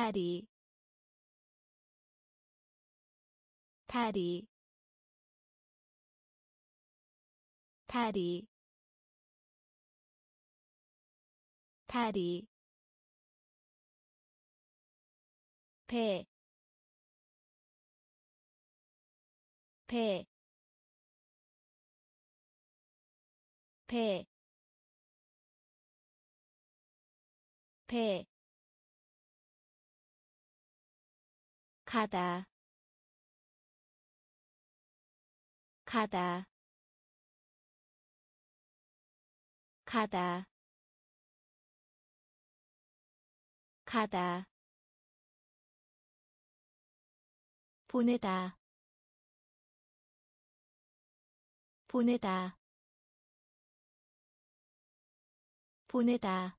다리 다리 다리 다리 배 배, 배, 배, 가다, 가다, 가다, 가다, 보내다, 보내다, 보내다,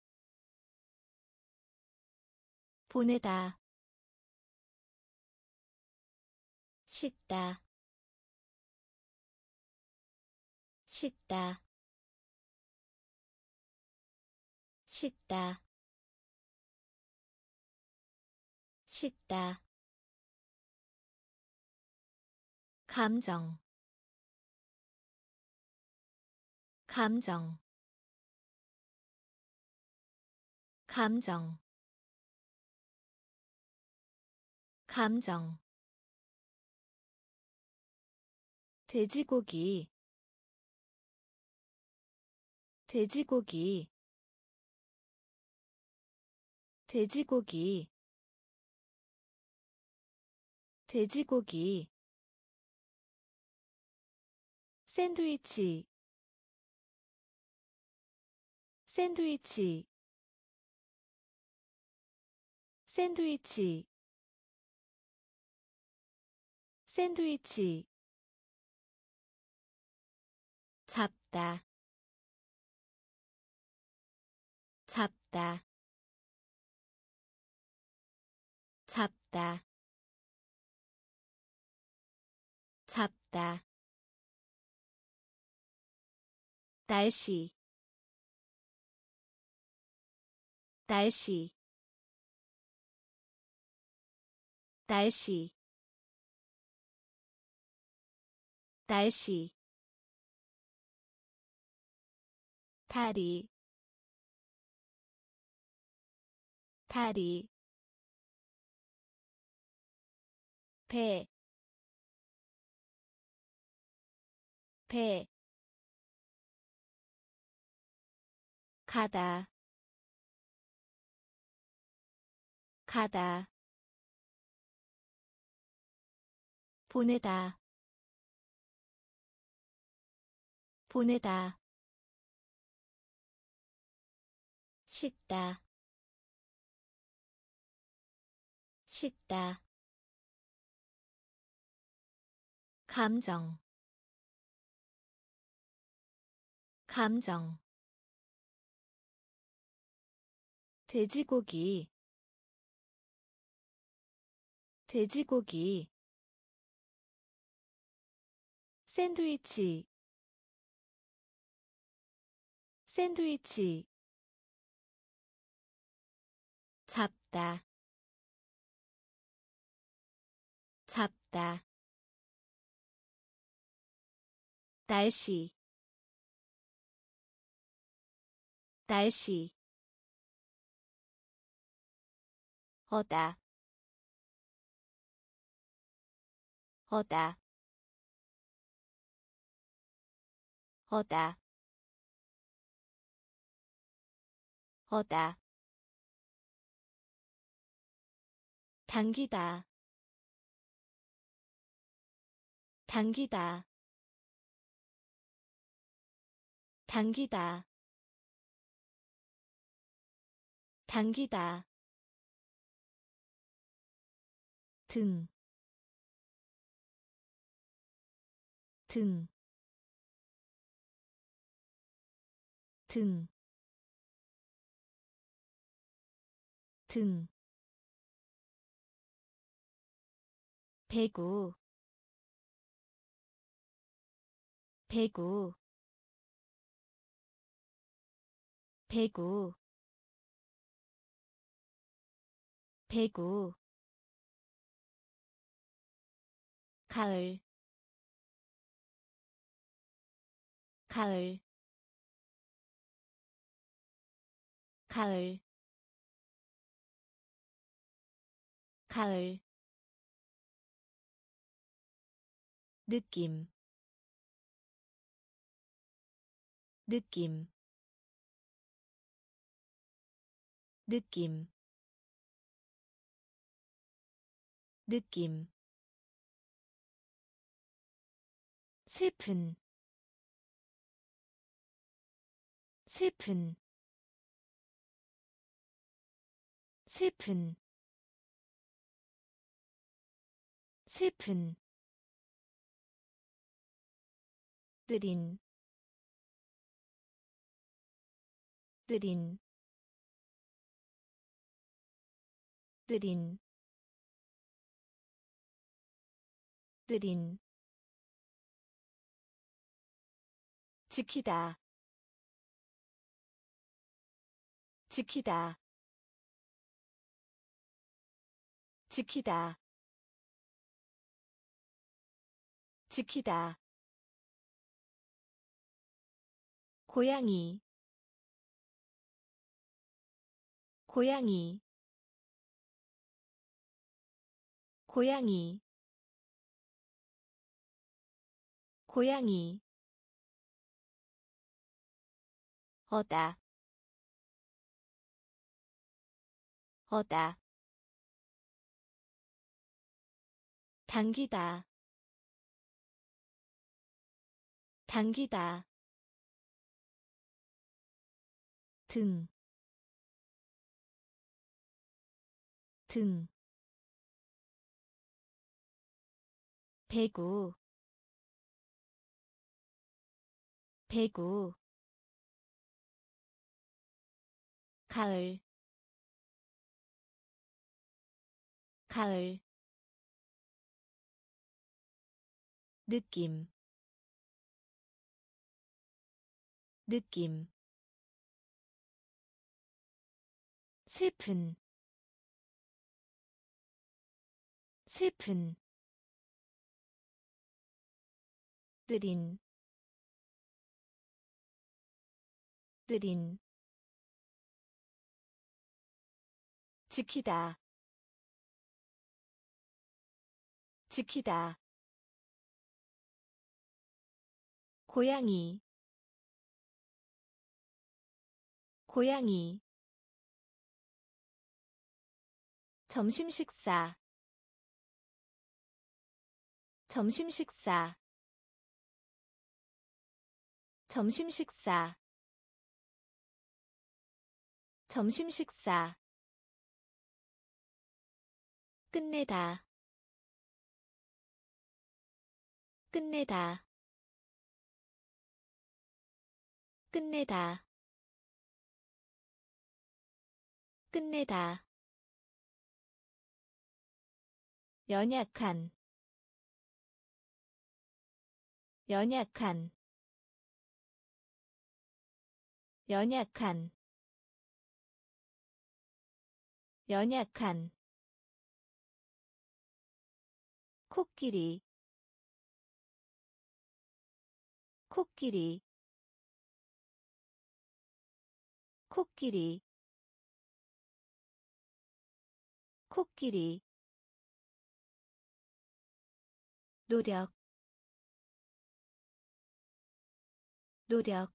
보내다, 씻다, 씻다, 씻다, 씻다, 감정, 감정, 감정, 감정, 돼지고기, 돼지고기, 돼지고기, 돼지고기, 샌드위치, 샌드위치, 샌드위치, 샌드위치, 잡다, 잡다, 잡다, 잡다, 날씨, 날씨, 날씨, 날씨, 다리, 다리, 배, 배, 가다, 가다, 보내다, 보내다, 씻다, 씻다, 감정, 감정, 돼지고기, 돼지고기, 샌드위치, 샌드위치, 잡다, 잡다, 날씨, 날씨, 어다, 어다, 어다, 어다, 당기다, 당기다, 당기다, 당기다, 등, 등, 등, 등, 배구, 배구, 배구, 배구 가을 가을 가을 가을 느낌 느낌 느낌 느낌 슬픈 슬픈 슬픈 슬픈 느린 느린 느린 느린 지키다 지키다 지키다 지키다 고양이 고양이 고양이 고양이 어다 어다 당기다 당기다 등 등 배구 배구 가을 가을 느낌 느낌 슬픈 슬픈 느린 느린 지키다 지키다 고양이 고양이 점심 식사 점심 식사 점심 식사 점심 식사 끝내다 끝내다 끝내다 끝내다 연약한 연약한 연약한 연약한 코끼리 코끼리 코끼리 코끼리 노력 노력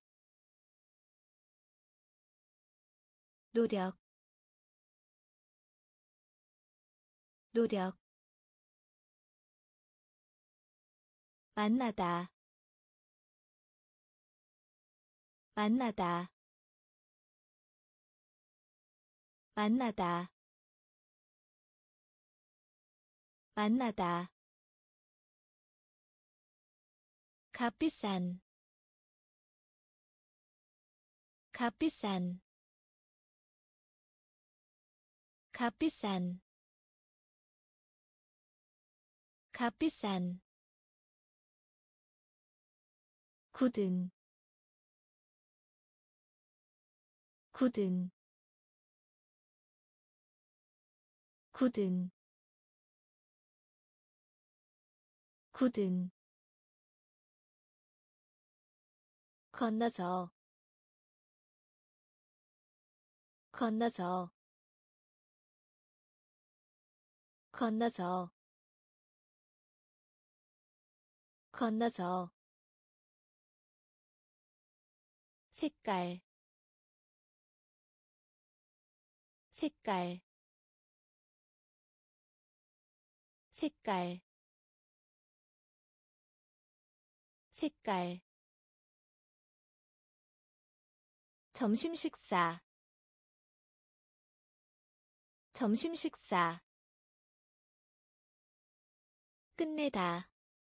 노력 노력 만나다 만나다 만나다 만나다 값비싼 값비싼 값비싼 값비싼 굳은 굳은 굳은 굳은 건너서 건너서 건너서 건너서 색깔 색깔 색깔 색깔 점심 식사 점심 식사 끝내다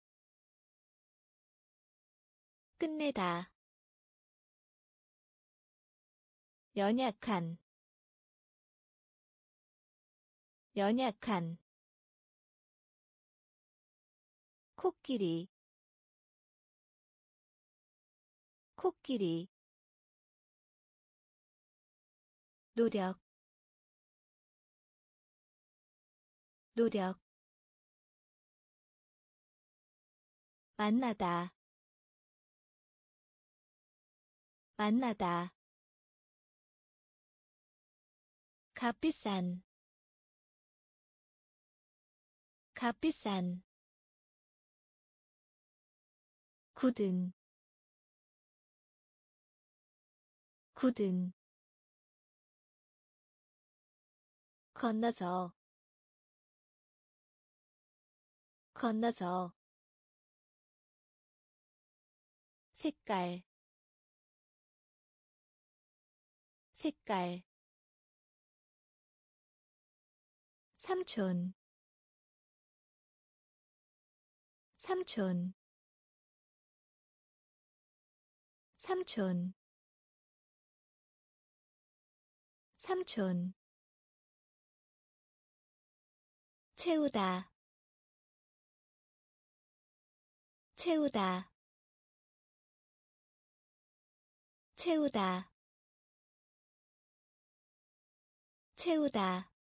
끝내다 연약한 연약한 코끼리 코끼리 노력 노력 만나다 만나다 값비싼 값비싼 굳은 굳은 건너서 건너서 색깔 색깔 삼촌 삼촌 삼촌 삼촌 채우다 채우다 채우다 채우다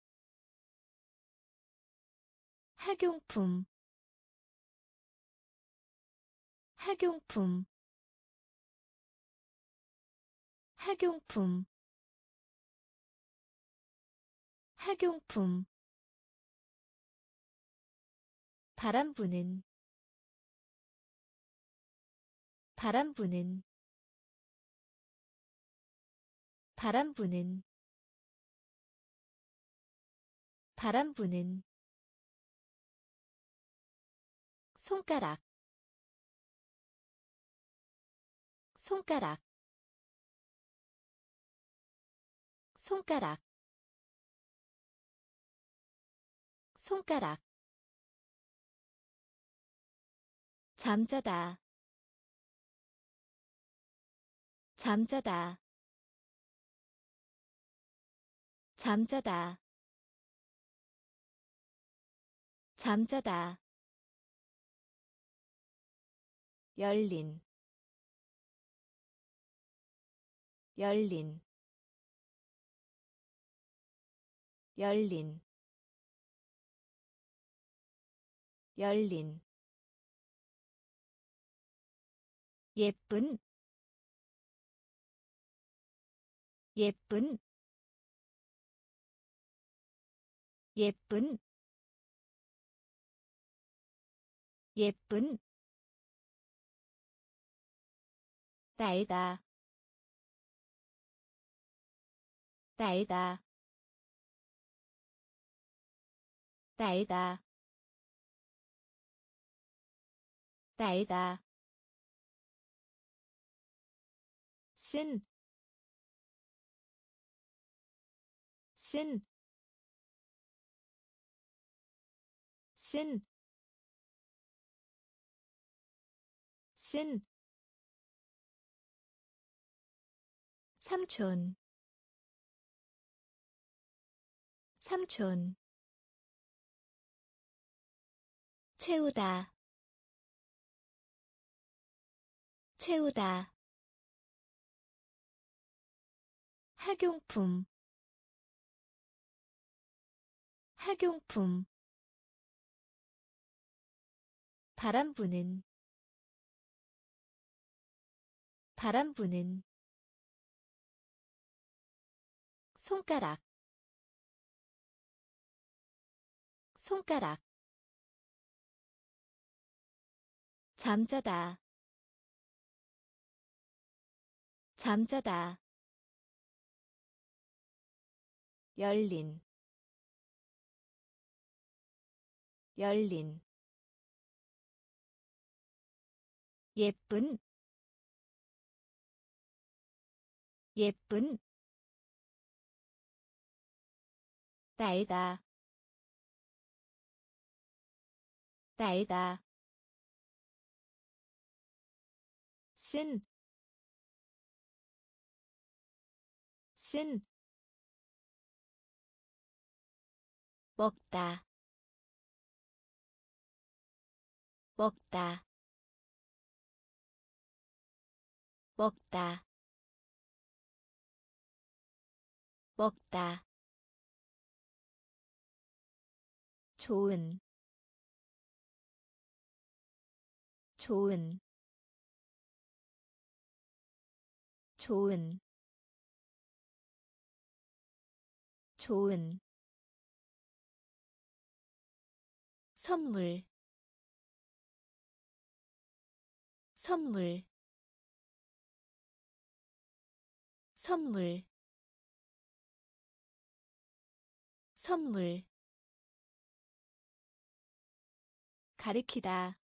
학용품 학용품 학용품 학용품 바람 부는 바람 부는 바람 부는 바람 부는 손가락 손가락 손가락 손가락 잠자다 잠자다 잠자다 잠자다 열린 열린 열린 열린 예쁜 예쁜 예쁜 예쁜 달다 달다 달다 달다 쓴 쓴, 쓴, 쓴 삼촌 삼촌 채우다 채우다 학용품 학용품 바람 부는 바람 부는 손가락 손가락 잠자다 잠자다 열린 열린 예쁜 예쁜 날다 날다 쓴 먹다 먹다 먹다 먹다 좋은 좋은 좋은 좋은 선물 선물 선물 선물 가리키다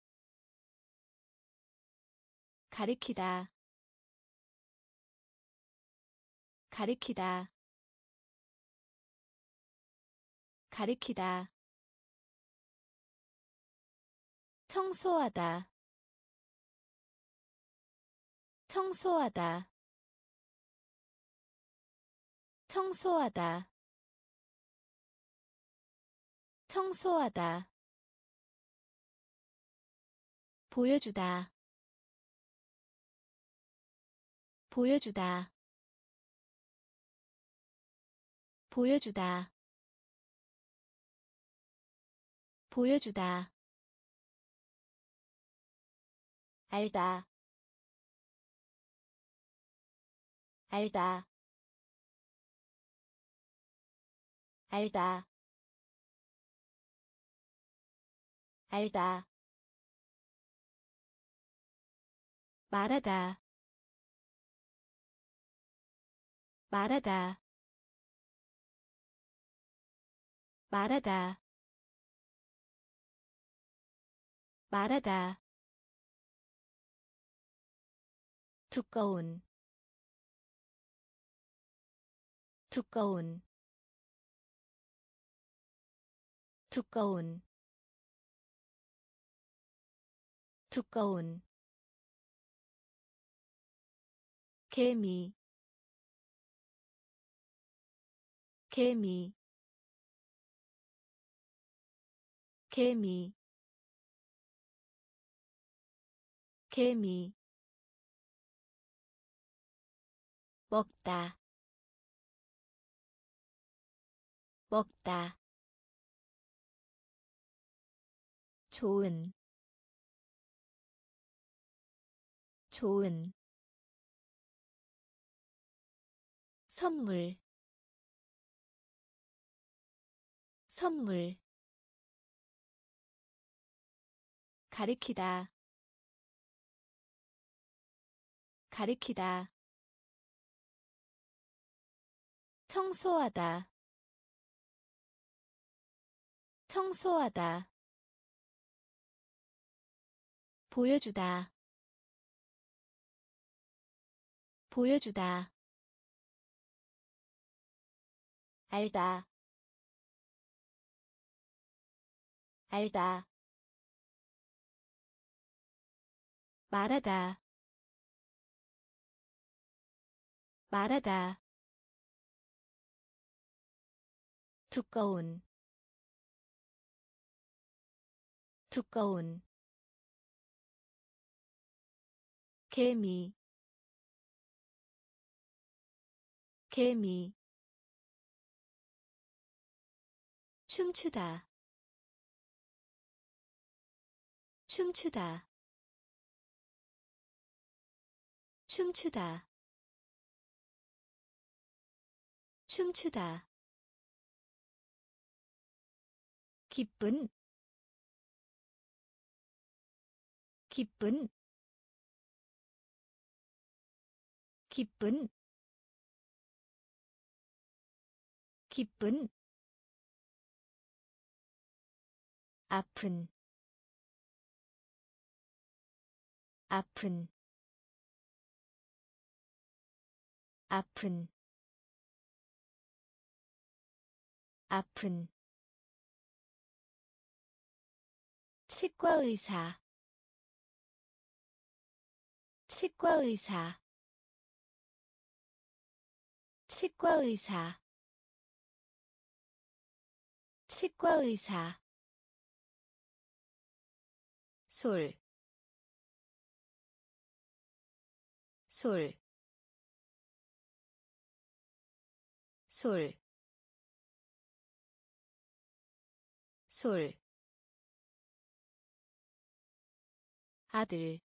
가리키다 가리키다 가리키다 청소하다 청소하다 청소하다 청소하다 보여주다 보여주다 보여주다 보여주다 알다 알다 알다 알다 말하다 말하다 말하다 말하다 두꺼운 두꺼운 두꺼운 두꺼운 개미 개미 개미 개미 먹다 먹다 좋은 좋은 선물 선물 가리키다 가리키다 청소하다 청소하다 보여주다 보여주다 알다 알다 말하다 말하다 두꺼운 두꺼운 개미 개미 춤추다 춤추다 춤추다 춤추다 기쁜 기쁜 기쁜 기쁜 아픈 아픈 아픈 아픈 치과의사 치과의사 치과의사 치과의사 솔, 솔, 솔, 솔, 아들,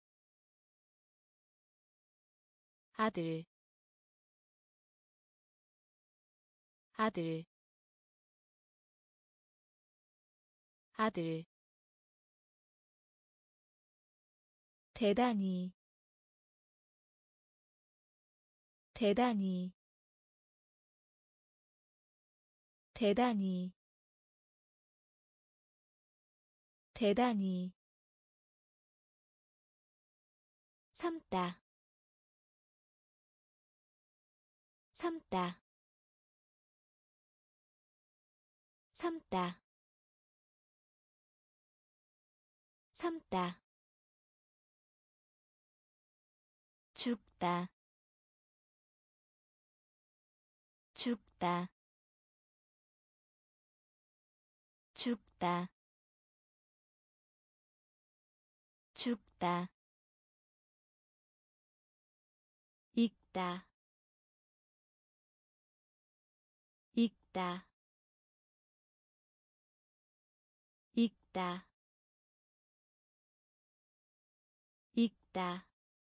아들, 아들, 아들, 대단히, 대단히, 대단히, 대단히, 삼다, 삼다, 삼다, 삼다, 죽다, 죽다, 죽다, 죽다, 읽다, 읽다, 읽다, 읽다,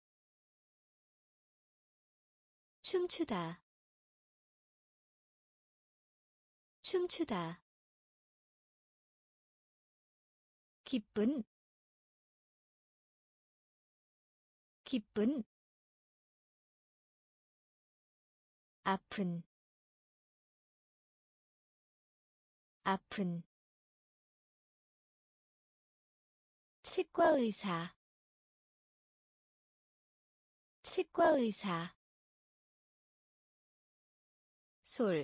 춤추다, 춤추다, 기쁜, 기쁜, 아픈, 아픈, 치과의사, 치과의사, 솔,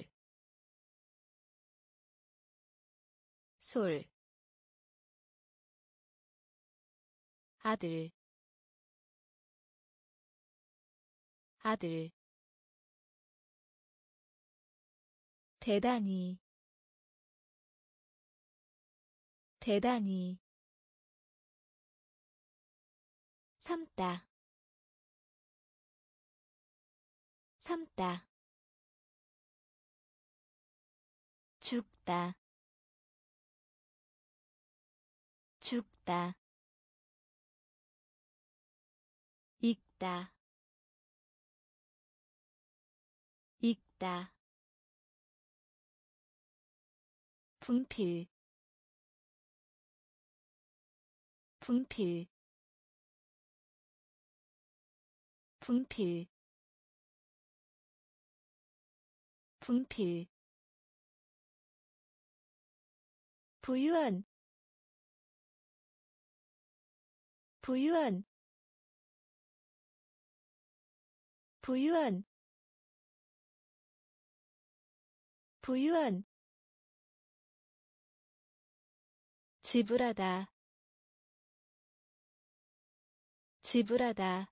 솔, 아들, 아들, 대단히, 대단히, 삼다, 삼다, 죽다, 죽다, 읽다, 읽다, 분필, 분필, 분필, 분필, 부유한, 부유한, 부유한, 부유한, 지불하다, 지불하다,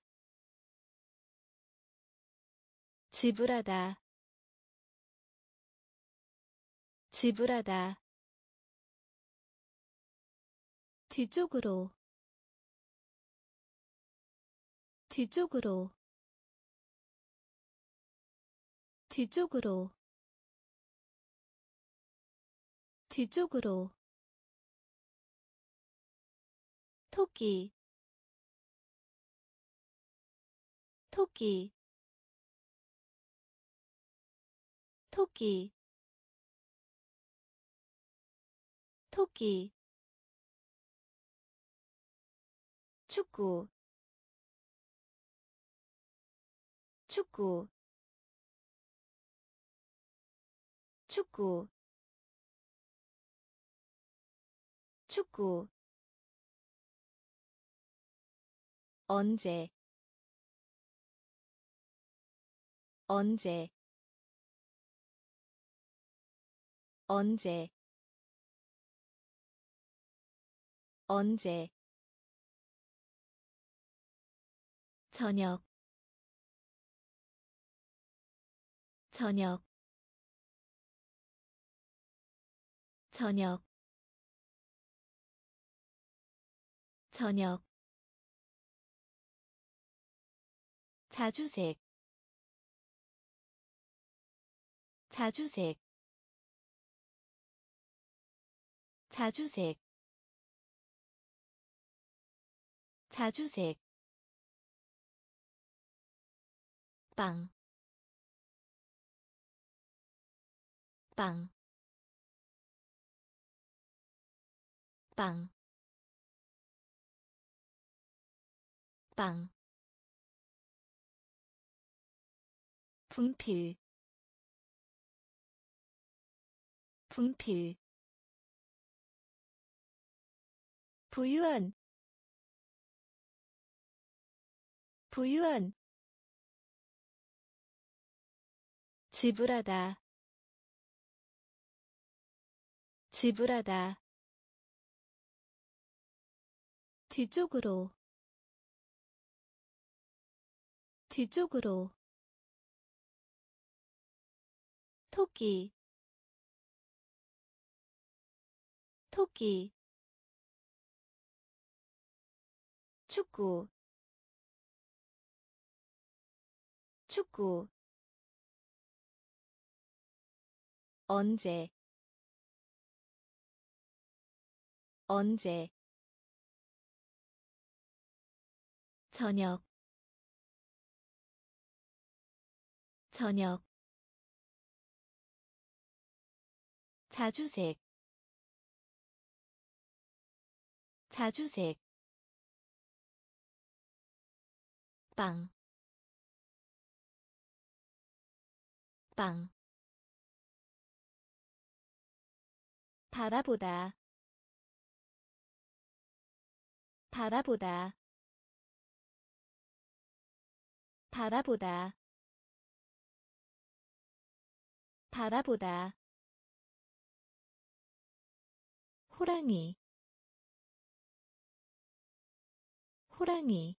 지불하다, 지불하다, 뒤쪽으로, 뒤쪽으로, 뒤쪽으로, 뒤쪽으로 토끼 토끼 토끼 토끼 축구 축구 축구 축구 언제 언제 언제 언제 저녁 저녁 저녁 저녁 자주색 자주색 자주색 자주색 빵, 빵, 빵, 빵. 분필, 분필. 부유한, 부유한. 지불하다, 지불하다. 뒤쪽으로 뒤쪽으로 토끼 토끼 축구 축구 언제 언제 저녁 저녁 자주색 자주색 빵, 빵. 바라보다 바라보다 바라보다 바라보다 호랑이 호랑이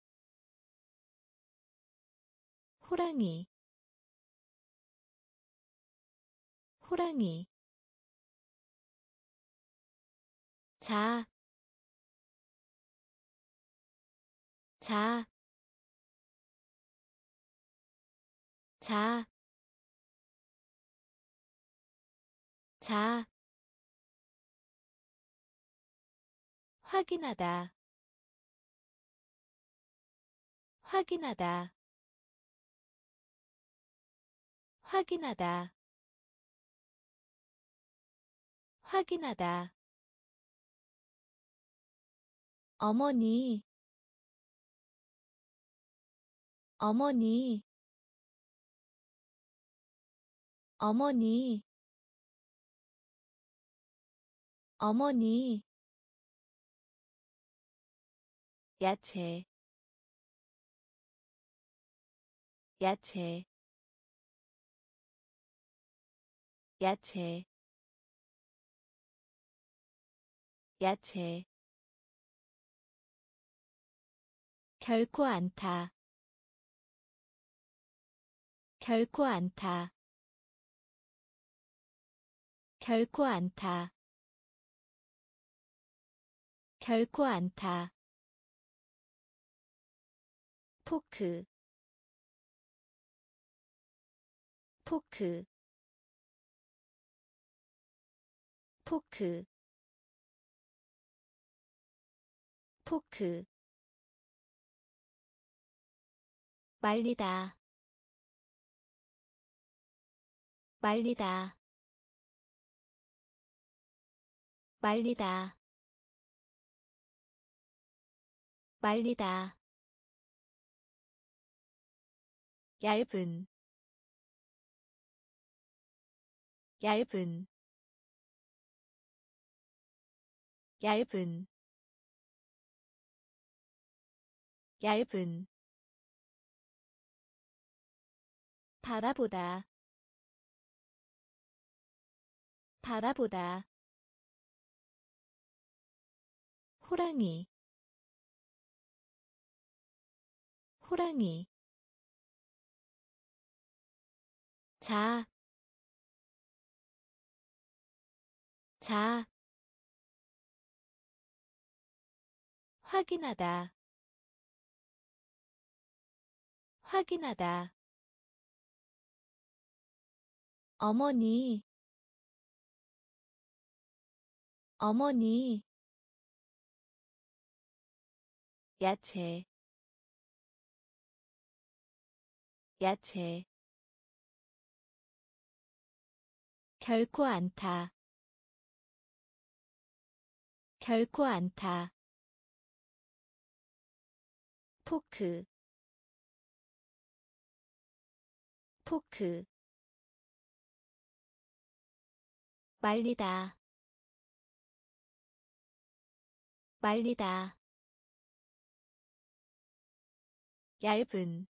호랑이 호랑이 자, 자, 자, 자. 확인하다 확인하다 확인하다 확인하다 어머니 어머니 어머니 어머니 야채 야채 야채 야채 결코 않다 결코 않다 결코 않다 결코 않다 포크 포크 포크 포크 말리다 말리다 말리다 말리다 얇은 얇은 얇은 얇은 바라보다 바라보다 호랑이 호랑이 자, 자, 확인하다, 확인하다, 어머니, 어머니, 야채, 야채, 결코 않다, 결코 않다, 포크, 포크, 말리다, 말리다, 얇은,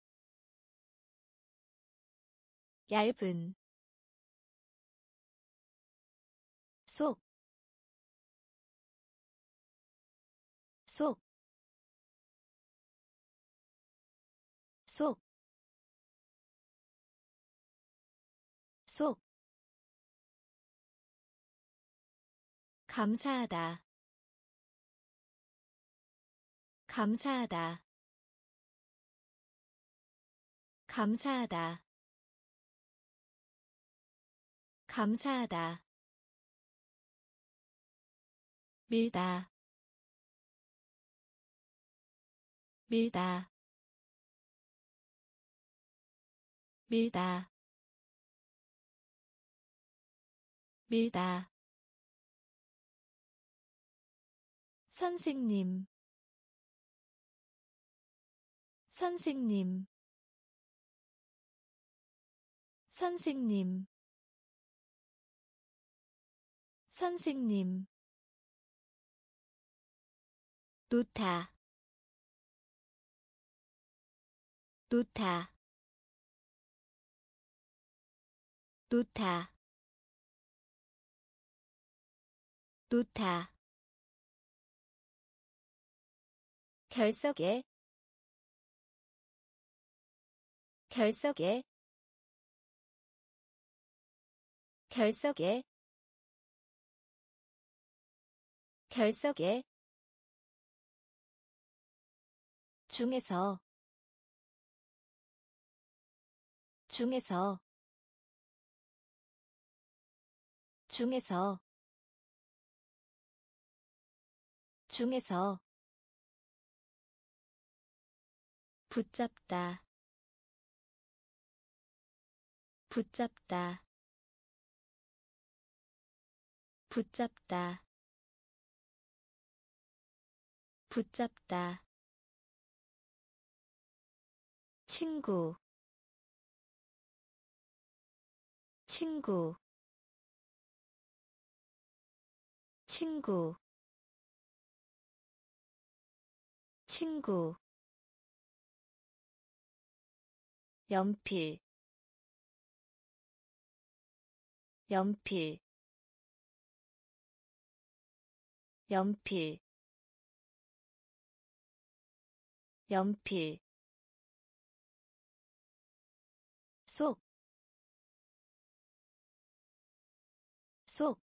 얇은, 속, 속, 속, 속, 감사하다, 감사하다, 감사하다, 감사하다, 밀다, 밀다, 밀다, 밀다, 선생님, 선생님, 선생님, 선생님, 놓다, 놓다, 놓다, 놓다, 결석에, 결석에, 결석에, 결석에, 중에서, 중에서, 중에서, 중에서, 붙잡다, 붙잡다, 붙잡다, 붙잡다, 친구, 친구, 친구, 친구, 연필, 연필, 연필, 연필, 속, 속,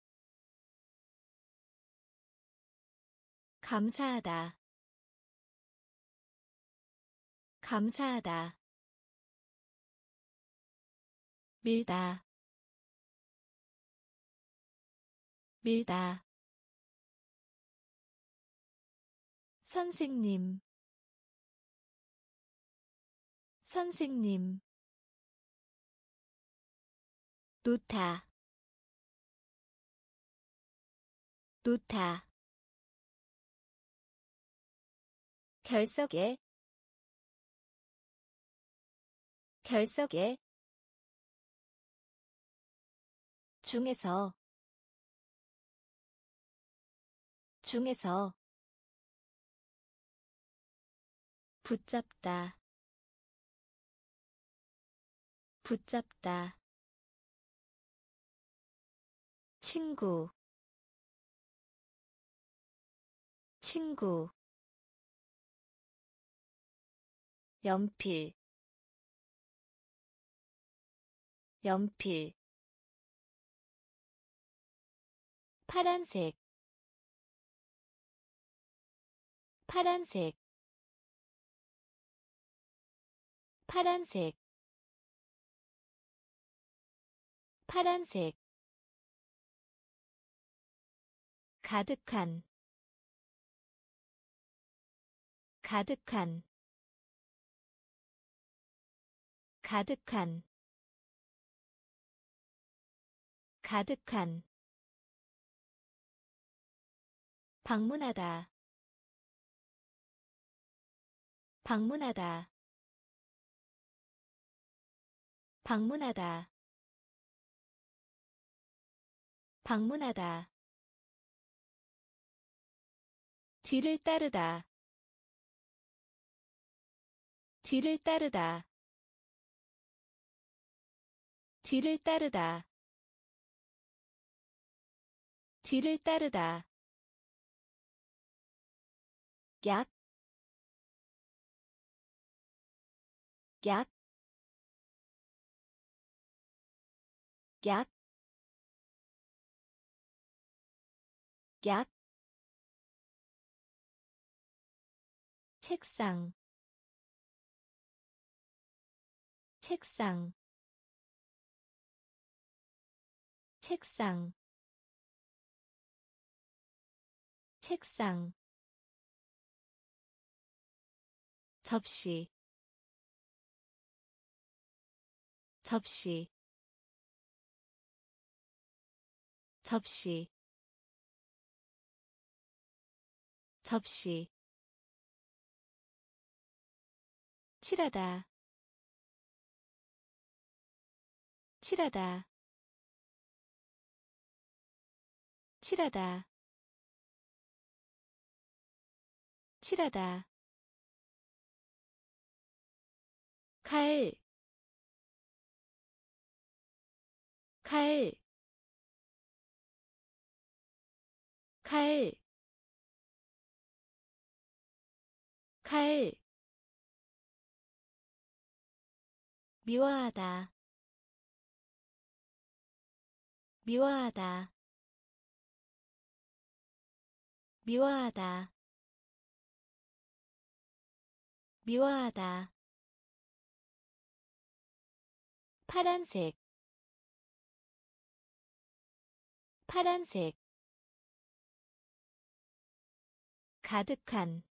감사하다, 감사하다, 밀다, 밀다 선생님 선생님 놓다 놓다 결석에 결석에 중에서 중에서 붙잡다 붙잡다 친구 친구 연필 연필 파란색 파란색 파란색 파란색 가득한 가득한 가득한 가득한 방문하다 방문하다 방문하다 방문하다 뒤를 따르다 뒤를 따르다 뒤를 따르다 뒤를 따르다 약, 약, 약, 약, 책상, 책상, 책상, 책상, 접시, 접시, 접시, 접시, 칠하다, 칠하다, 칠하다, 칠하다, 칼, 칼, 칼, 칼, 미워하다, 미워하다, 미워하다, 미워하다, 파란색, 파란색, 가득한,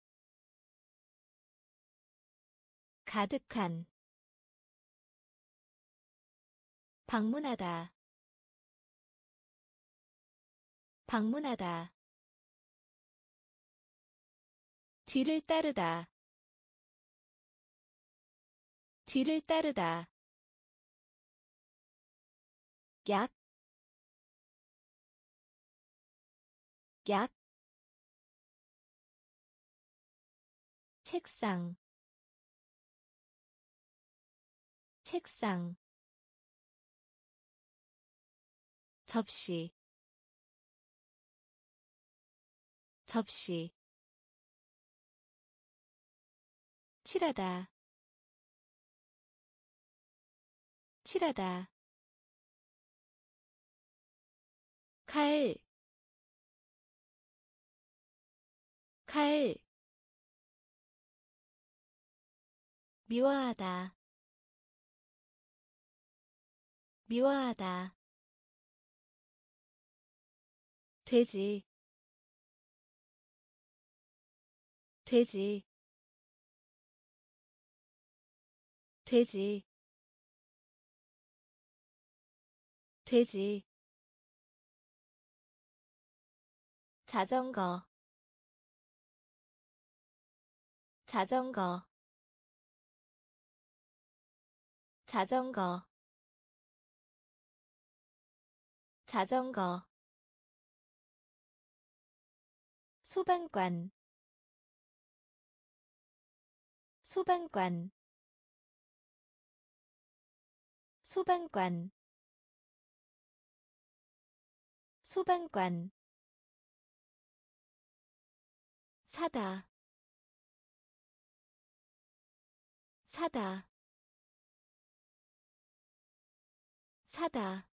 가득한, 방문하다, 방문하다, 뒤를 따르다, 뒤를 따르다, 약, 약, 책상, 책상, 접시, 접시, 칠하다, 칠하다, 칼, 칼, 미워하다, 미워하다, 돼지 돼지 돼지 돼지 자전거 자전거 자전거 자전거 소방관 소방관 소방관 소방관 사다 사다 사다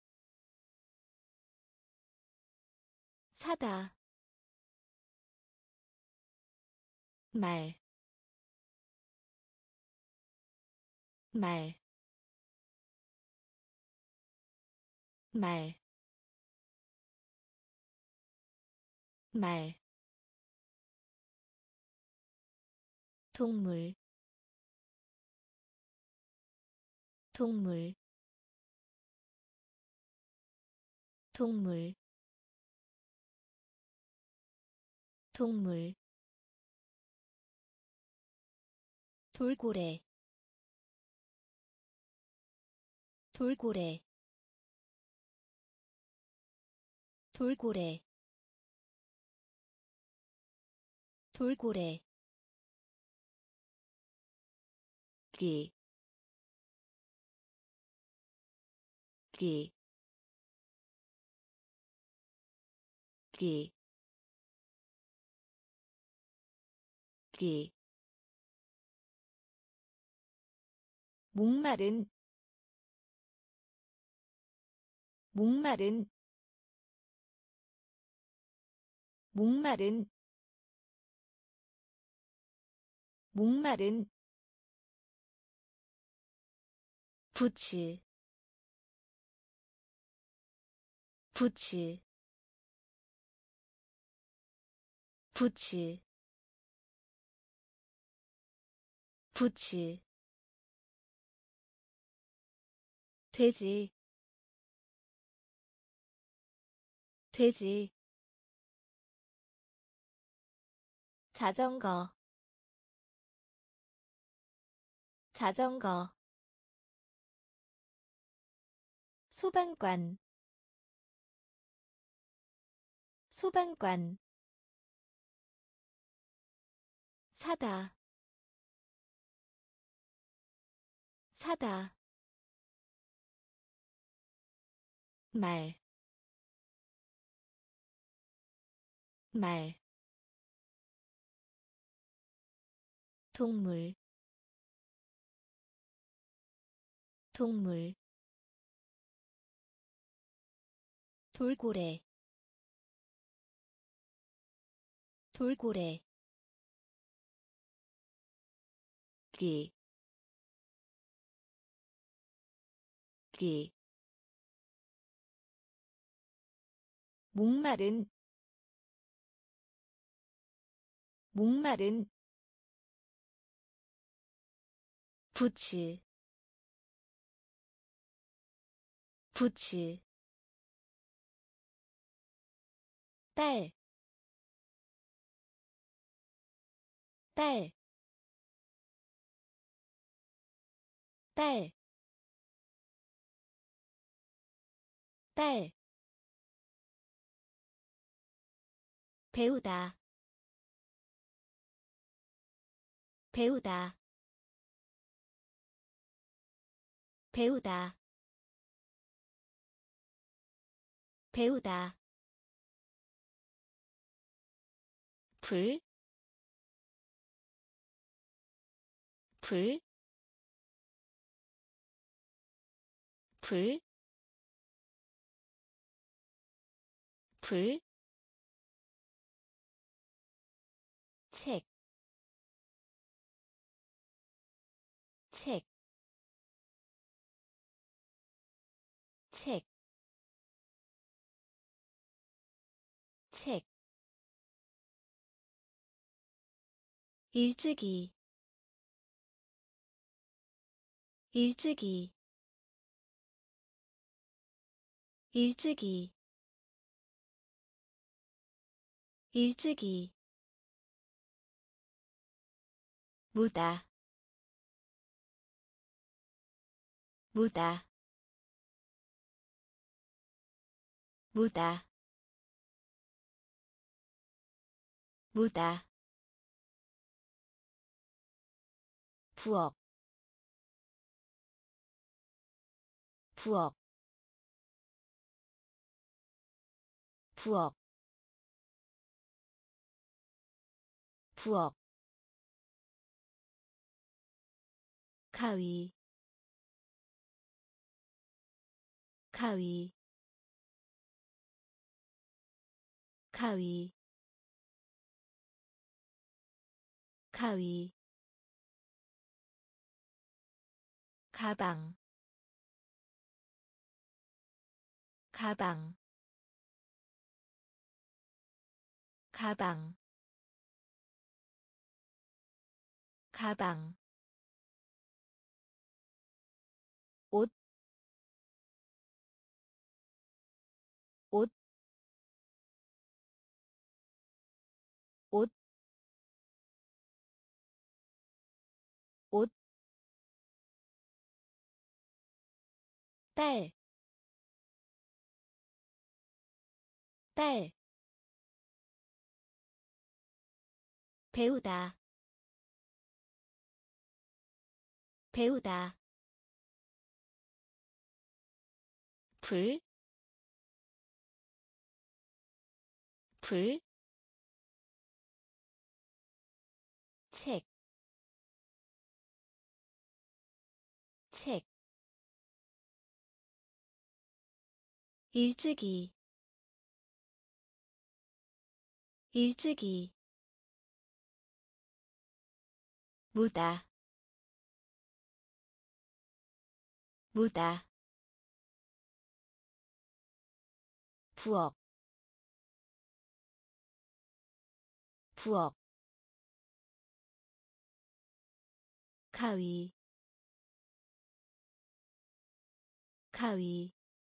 사다 말 말, 말, 말, 동물, 동물, 동물, 동물, 돌고래, 돌고래, 돌고래, 돌고래, 귀, 귀, 귀, 귀, 목마른, 목마른, 목마른, 목마른, 부츠, 부츠, 부츠, 부츠, 돼지, 돼지, 자전거, 자전거, 소방관, 소방관, 사다, 사다, 말, 말, 동물, 동물, 돌고래, 돌고래, 귀, 귀, 목마른, 목마른, 부츠, 부츠, 딸, 딸, 딸, 딸, 배우다, 배우다, 배우다, 배우다, 불, 불, 불, 불, 책, 책, 책, 일찍이 일찍이 일찍이 일찍이 무다 무다 무다 무다 부엌 부엌 부엌 부엌 가위 가위 가위 가위 가방 가방 가방 가방 옷, 옷, 옷, 옷, 딸, 딸, 배우다, 배우다, 불, 불, 책, 책, 일찍이, 일찍이, 무다, 무다, 부엌, 부엌, 가위, 가위,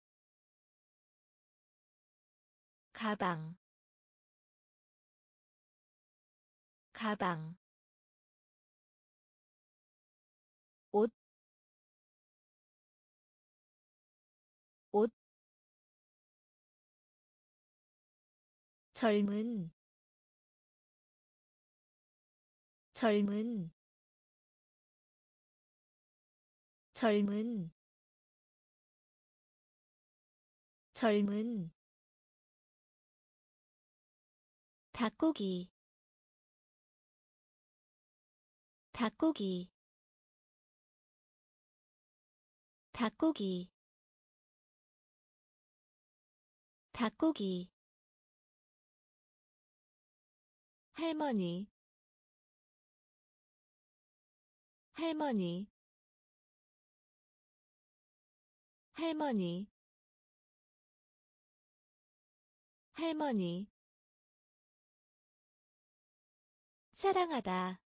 가방, 가방, 옷, 옷, 젊은, 젊은, 젊은, 젊은, 닭고기, 닭고기, 닭고기, 닭고기, 할머니, 할머니, 할머니, 할머니, 사랑하다,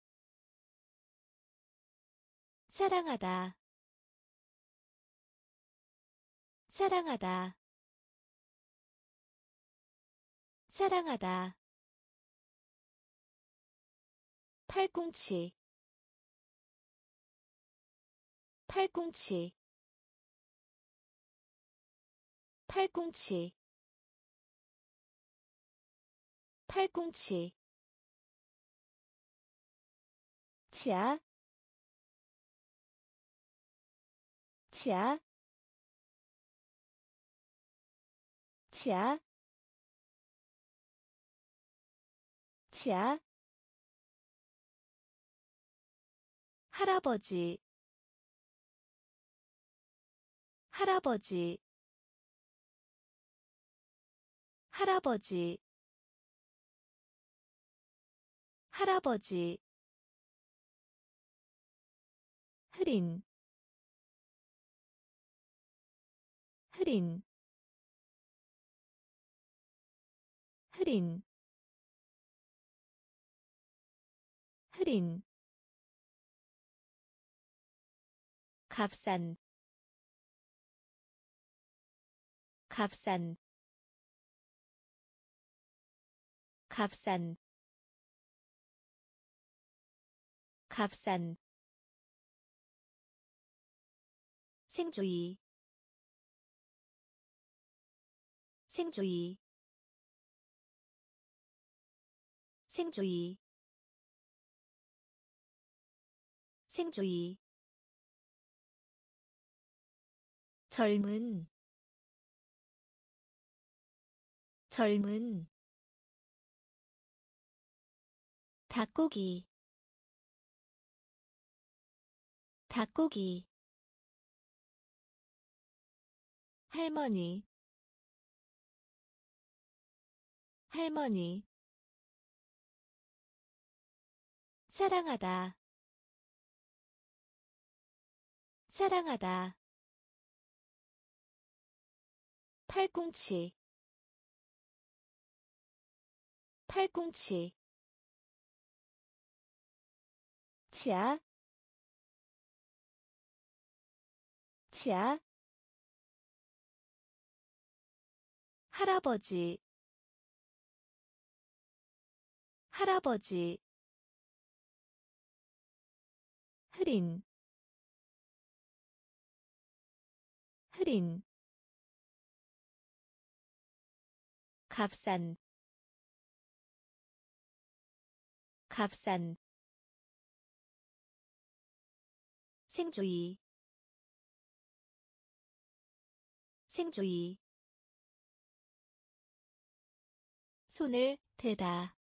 사랑하다, 사랑하다, 사랑하다, 팔꿈치, 팔꿈치, 팔꿈치, 팔꿈치, 치아, 치아, 치아, 치아, 할아버지, 할아버지, 할아버지, 할아버지, 흐린, 흐린, 흐린, 흐린 값싼 값싼 값싼 값싼 생조위 생조위 생조위 생조위 젊은 젊은 닭고기 닭고기 할머니 할머니 사랑하다 사랑하다 팔꿈치 팔꿈치 치아 치아 할아버지 할아버지 흐린 흐린 값싼 값싼 생조위 생조위 손을 대다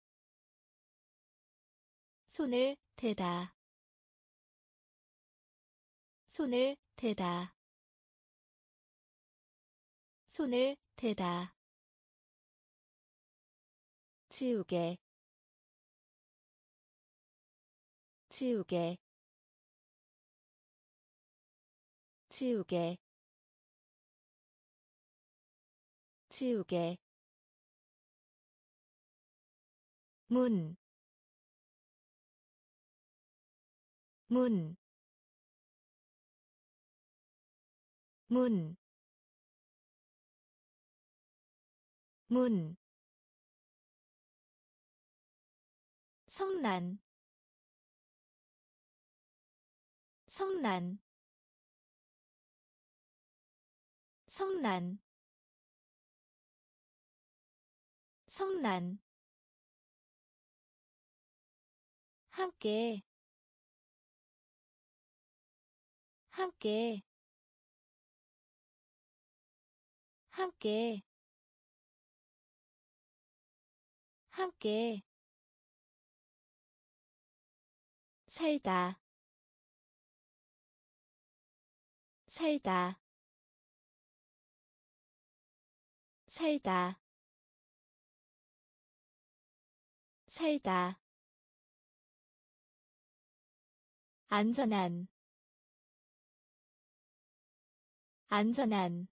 손을 대다 손을 대다 손을 대다 지우개 지우개 지우개 지우개 문, 문, 문, 문, 성난, 성난, 성난, 성난, 함께, 함께, 함께, 함께, 살다, 살다, 살다, 살다, 안전한, 안전한,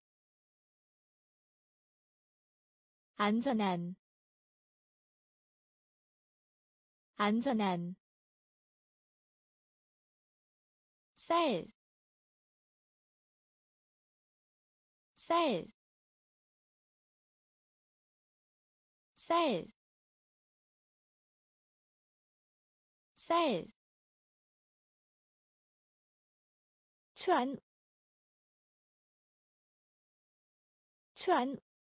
안전한, 안전한, 쌀, 쌀, 쌀, 쌀, 추안, 추안,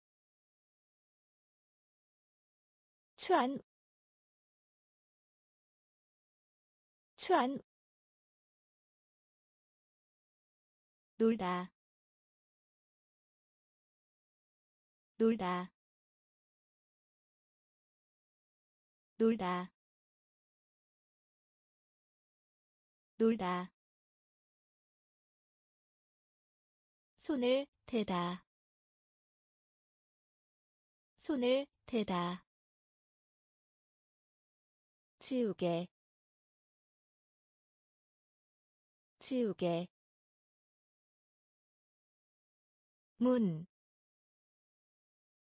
추안, 추안, 놀다, 놀다, 놀다, 놀다, 손을 대다, 손을 대다, 지우개, 지우개, 문,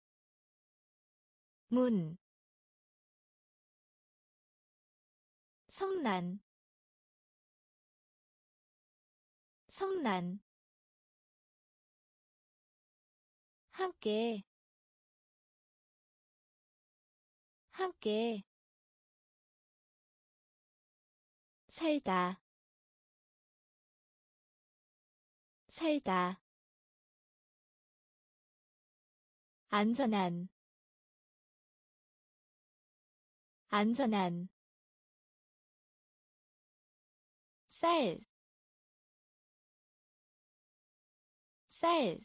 문, 성난 성난 함께 함께 살다 살다 안전한 안전한 쌀 쌀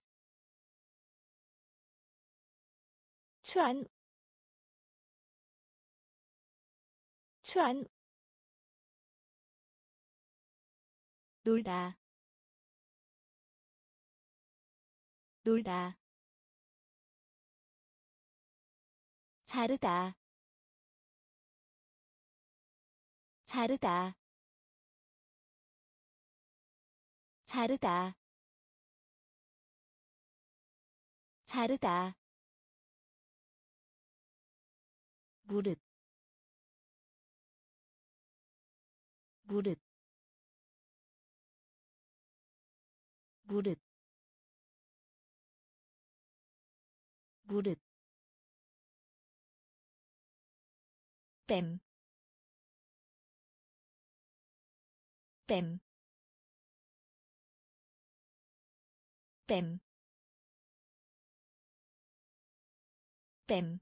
추안 추안 놀다 놀다 자르다 자르다 자르다 자르다 무릇 무릇 무릇 무릇 뱀 뱀 뱀 뱀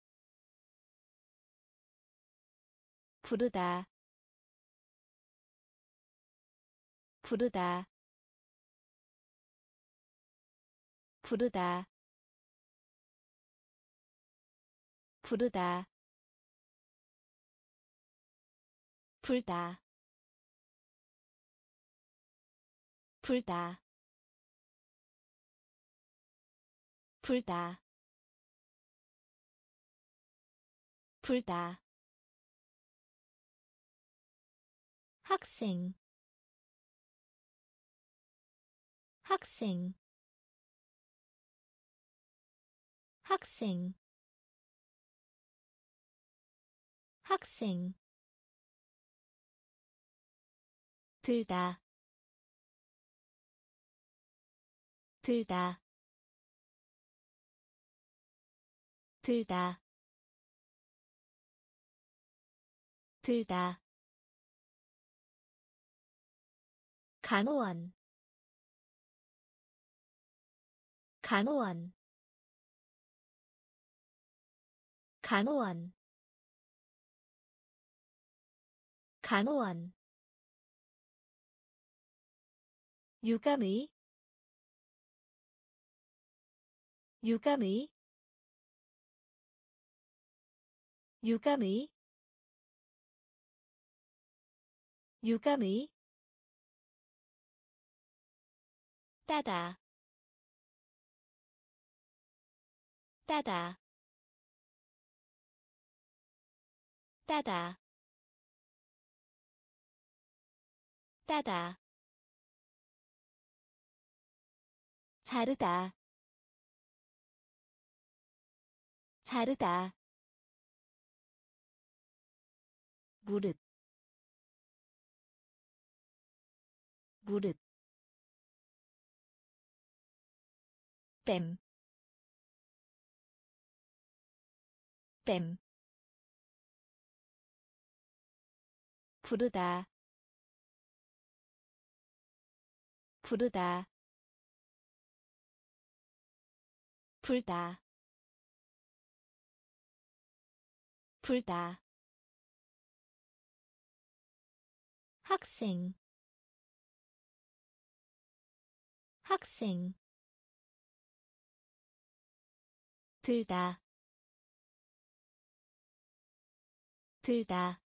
부르다 부르다 부르다 부르다 불다 불다 불다 불다 학생 학생 학생 학생 들다 들다 들다 들다 간호원 간호원 간호원 간호원 유감의 유감의 유감의 유감의 따다 따다 따다 따다 자르다 자르다 무릇 무릇 뱀 뱀 부르다 부르다 불다 불다 학생 학생 들다 들다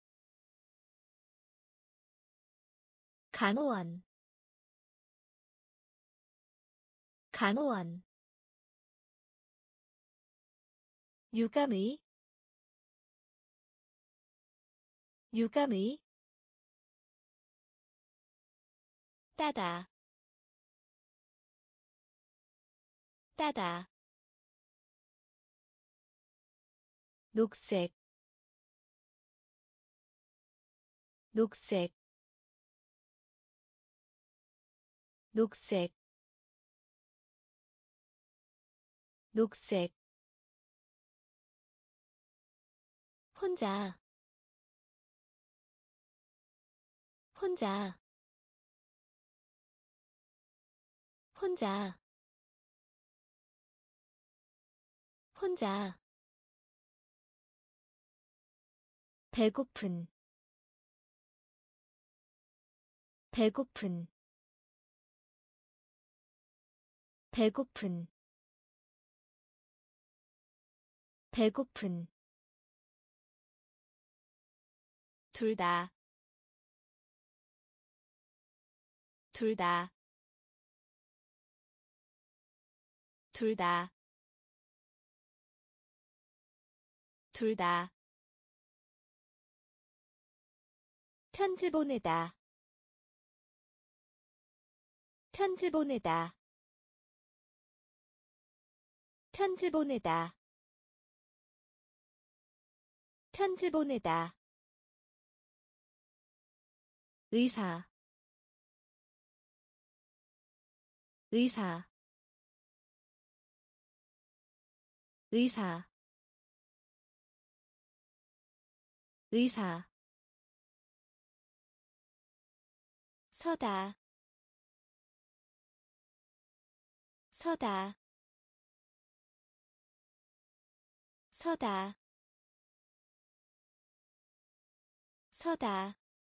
간호원 간호원 유감의 유감의 따다 따다 녹색 녹색 녹색 녹색 혼자 혼자 혼자 혼자 배고픈 배고픈 배고픈 배고픈 둘 다 둘 다 둘 다 둘 다 편지 보내다 편지 보내다 편지 보내다 편지 보내다 의사 의사 의사 의사 서다 서다 서다 서다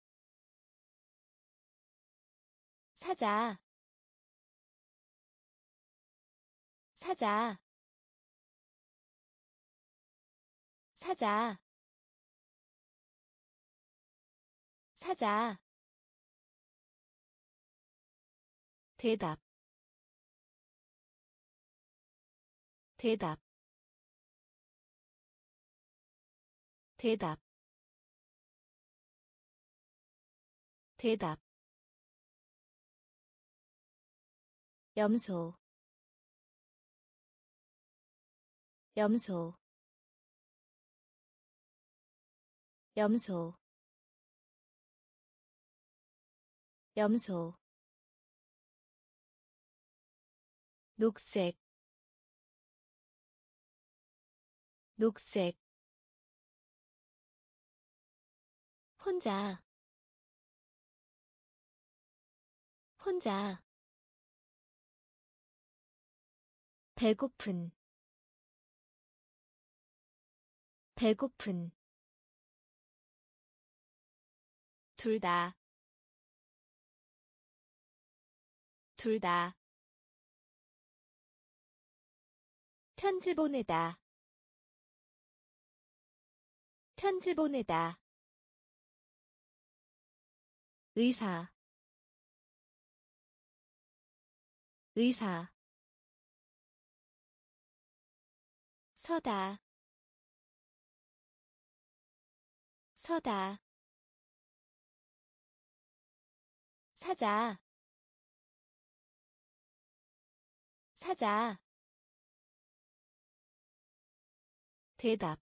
사자 사자 사자 사자 대답 대답 대답 대답 염소 염소 염소 염소 녹색 녹색 혼자 혼자 배고픈 배고픈 둘 다 둘 다 편지 보내다 편지 보내다 의사 의사 서다 서다 사자 사자 대답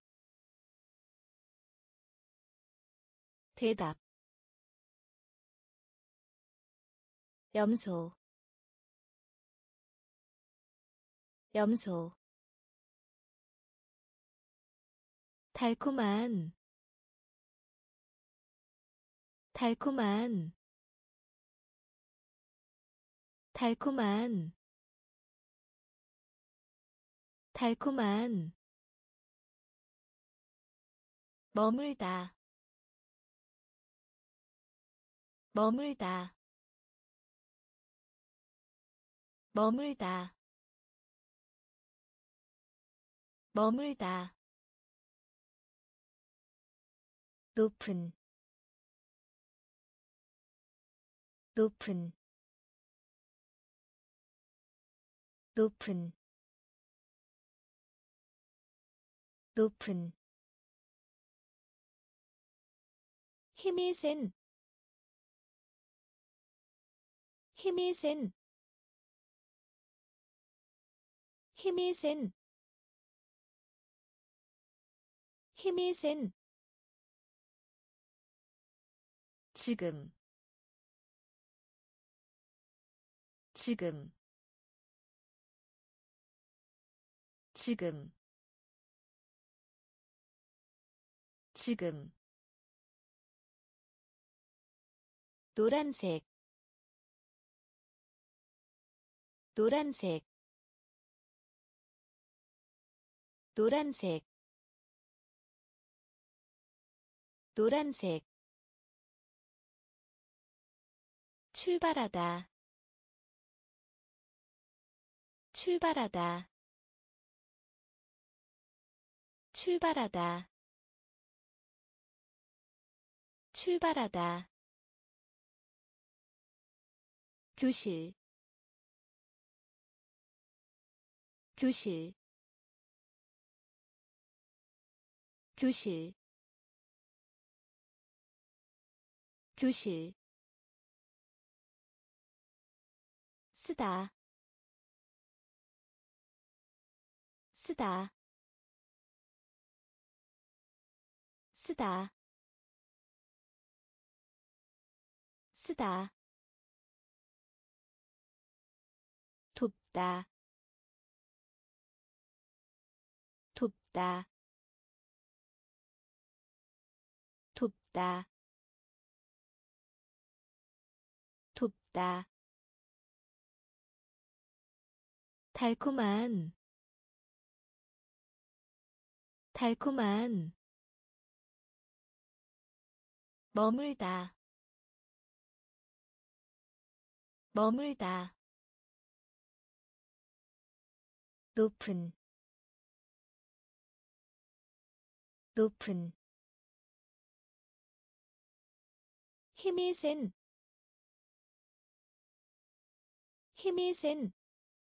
대답 염소 염소 달콤한 달콤한 달콤한 달콤한 머물다 머물다 머물다 머물다 높은 높은 높은 높은 힘이 센 힘이 센 힘이 센 힘이 센 지금 지금 지금 지금 노란색 노란색 노란색 노란색 출발하다 출발하다 출발하다 출발하다 교실 교실 교실 교실 쓰다 쓰다 쓰다 쓰다 돕다 돕다 돕다 돕다 달콤한 달콤한 머물다 머물다 높은 높은 힘이 센 힘이 센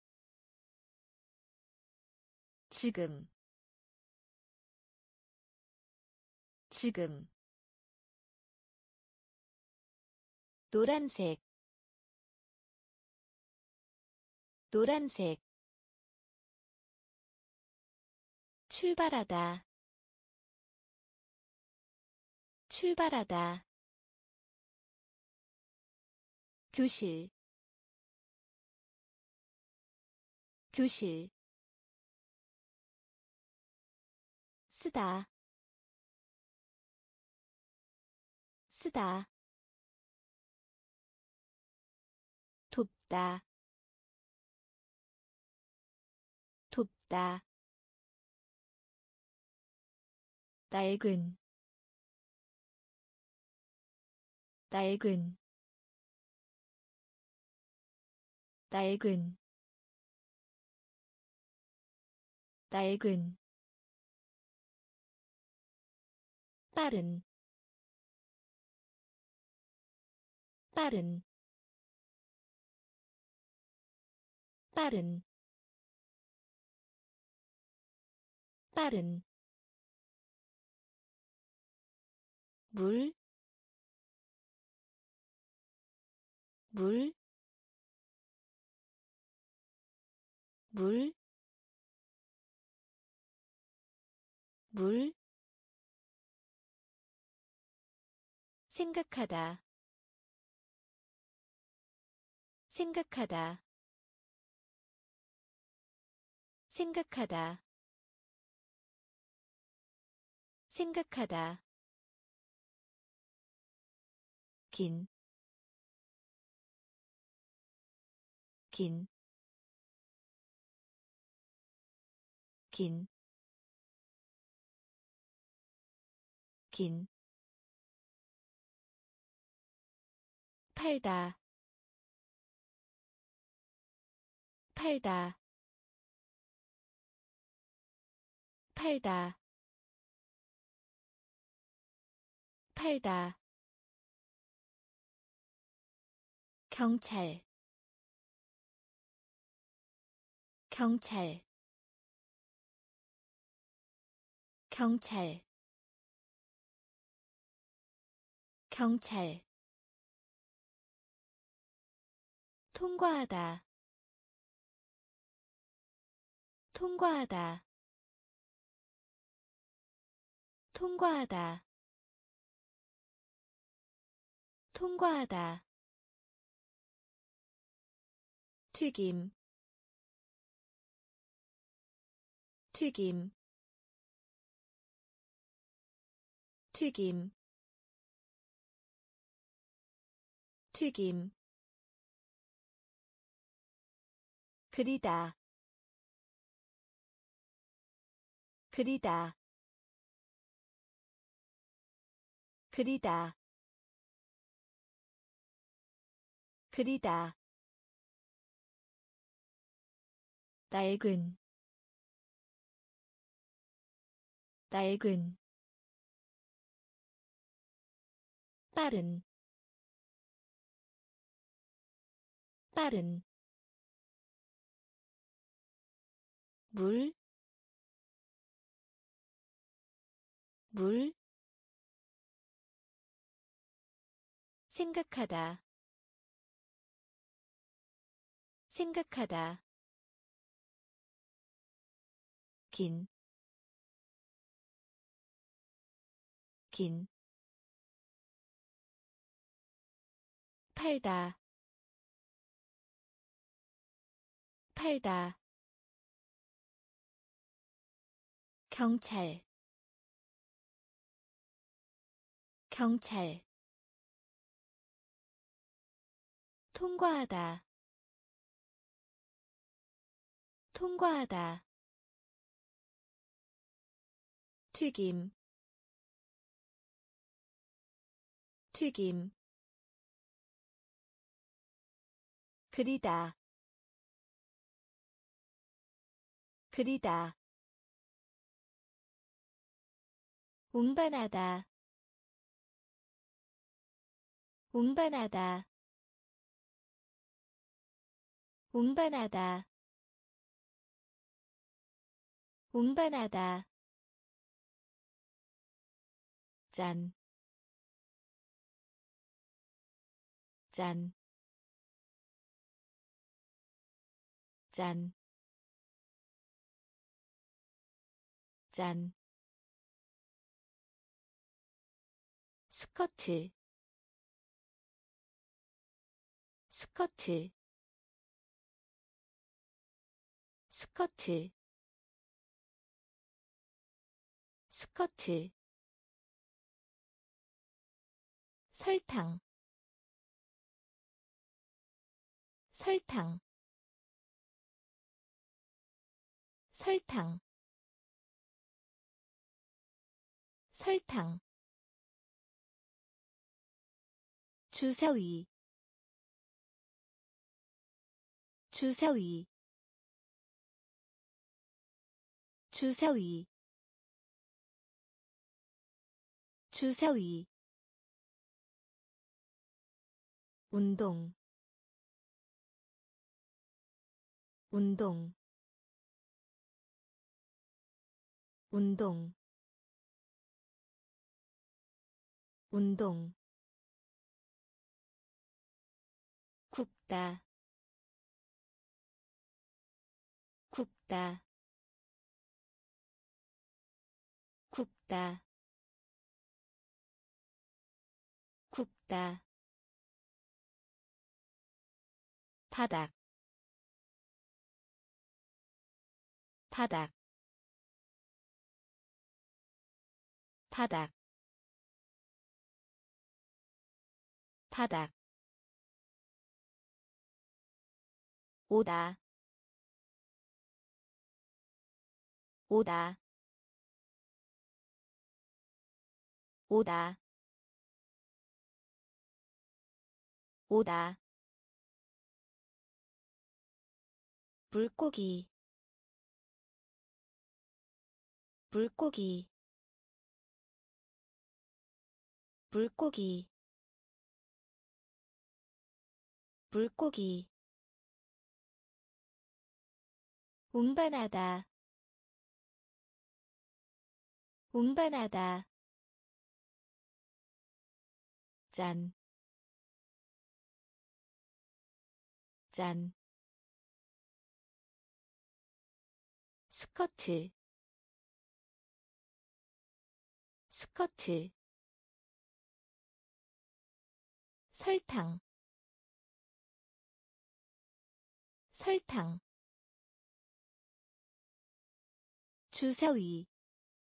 지금 지금 노란색 노란색 출발하다 출발하다 교실 교실 쓰다 쓰다 돕다 돕다 낡은 낡은 낡은 낡은 빠른 빠른 빠른 빠른 물, 물, 물, 물, 생각하다, 생각하다, 생각하다, 생각하다, 긴, 긴, 긴, 긴, 팔다, 팔다, 팔다, 팔다, 경찰, 경찰, 경찰, 경찰, 통과하다, 통과하다, 통과하다, 통과하다 튀김 튀김 튀김 튀김 그리다 그리다 그리다 그리다 낡은 낡은 빠른 빠른 물, 물, 생각하다, 생각하다, 긴, 긴, 팔다, 팔다, 경찰, 경찰, 통과하다, 통과하다, 튀김, 튀김, 그리다, 그리다, 운반하다, 운반하다, 운반하다, 운반하다, 짠, 짠, 짠, 짠, 스커트, 스커트, 스커트, 스커트, 설탕, 설탕, 설탕, 설탕, 주사위, 주사위, 주사위, 주사위, 운동, 운동, 운동, 운동, 굽다, 굽다, 굽다, 굽다, 바닥, 바닥, 바닥, 바닥, 오다, 오다, 오다, 오다, 물고기, 물고기, 물고기, 물고기, 운반하다, 운반하다, 짠, 짠, 스커트, 스커트, 설탕 설탕 주사위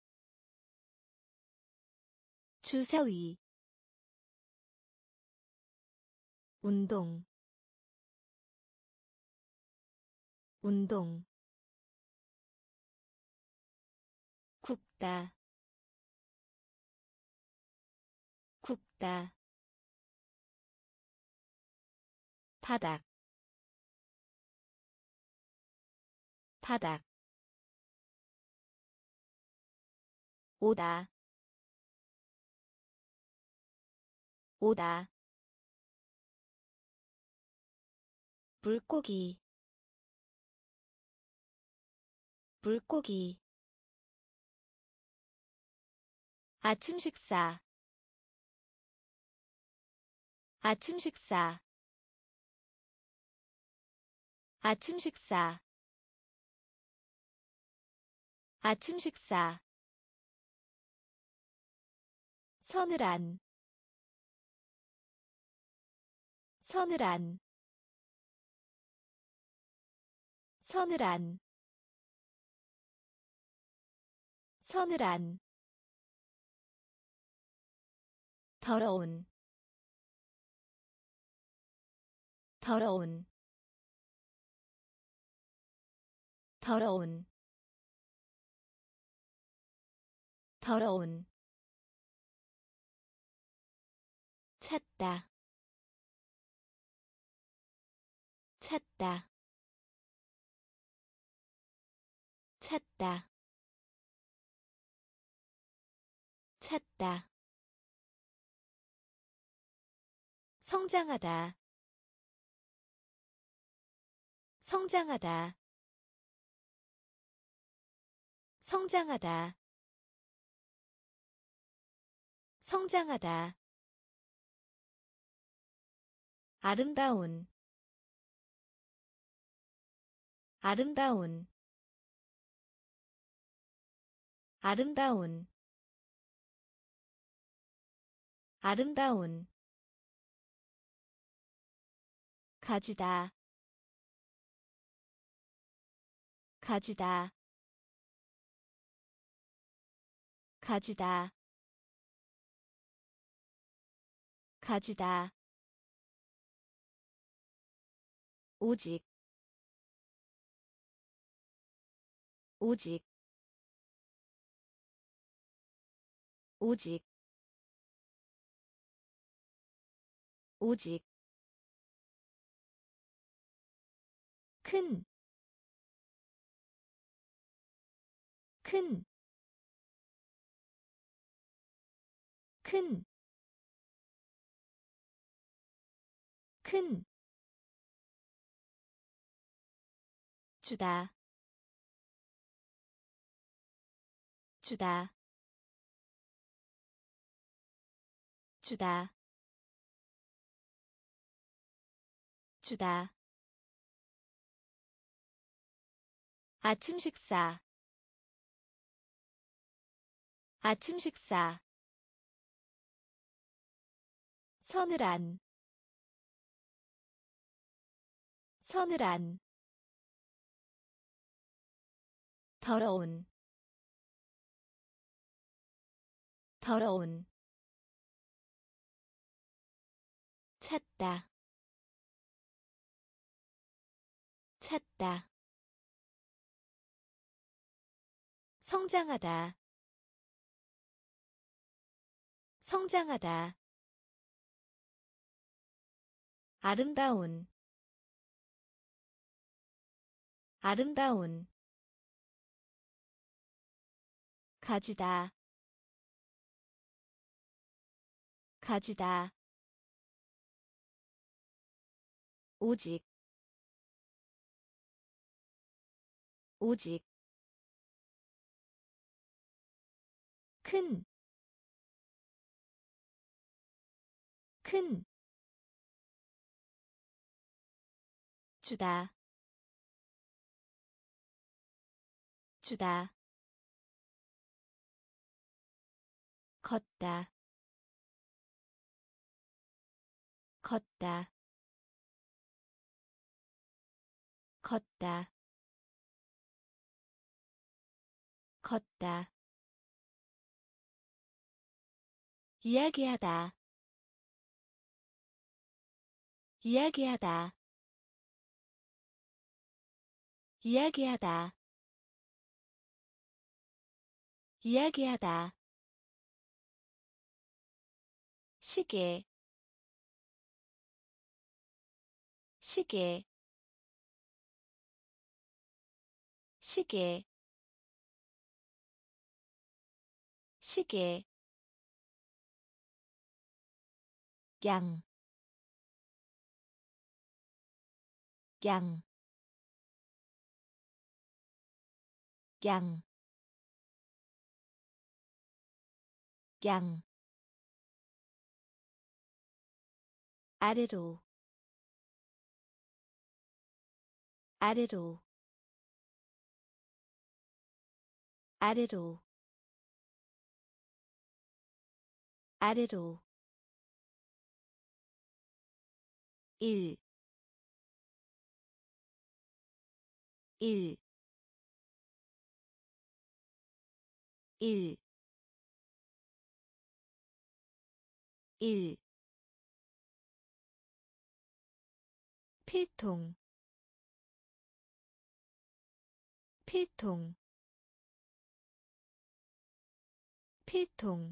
주사위 운동 운동 굽다 굽다 바닥 바닥 오다 오다 물고기 물고기 아침 식사 아침 식사 아침 식사 아침 식사 서늘한 서늘한 서늘한 서늘한 더러운 더러운 더러운 더러운 찾다 찾다 찾다 찾다 성장하다 성장하다 성장하다 성장하다 아름다운 아름다운 아름다운 아름다운 가지다 가지다 가지다 가지다 오직 오직 오직 오직 큰, 큰, 큰, 큰, 주다, 주다, 주다, 주다. 아침 식사 아침 식사 서늘한 서늘한 더러운 더러운 찾다 찾다 성장하다 성장하다 아름다운 아름다운 가지다 가지다 오직 오직 큰, 큰, 주다, 주다, 걷다, 걷다 걷다 걷다 이야기하다 이야기하다 이야기하다 이야기하다 시계 시계 시계 시계 양, 양, 양, 양, 아래로, 아래로, 아래로, 아래로, 1, 1, 1, 1, 필통, 필통, 필통,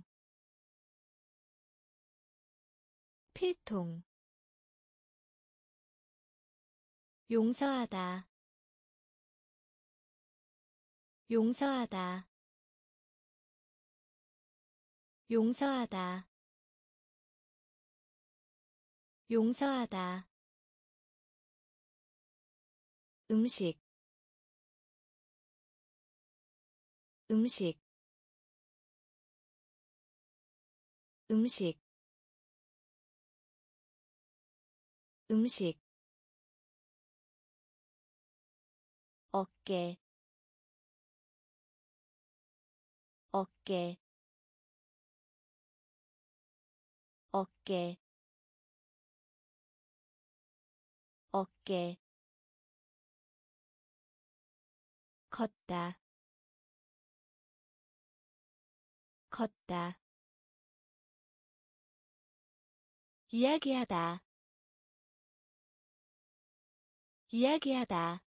필통, 용서하다, 용서하다, 용서하다, 용서하다, 음식, 음식, 음식, 음식, 어깨, 어깨, 어깨, 어깨, 걷다, 걷다, 이야기하다, 이야기하다,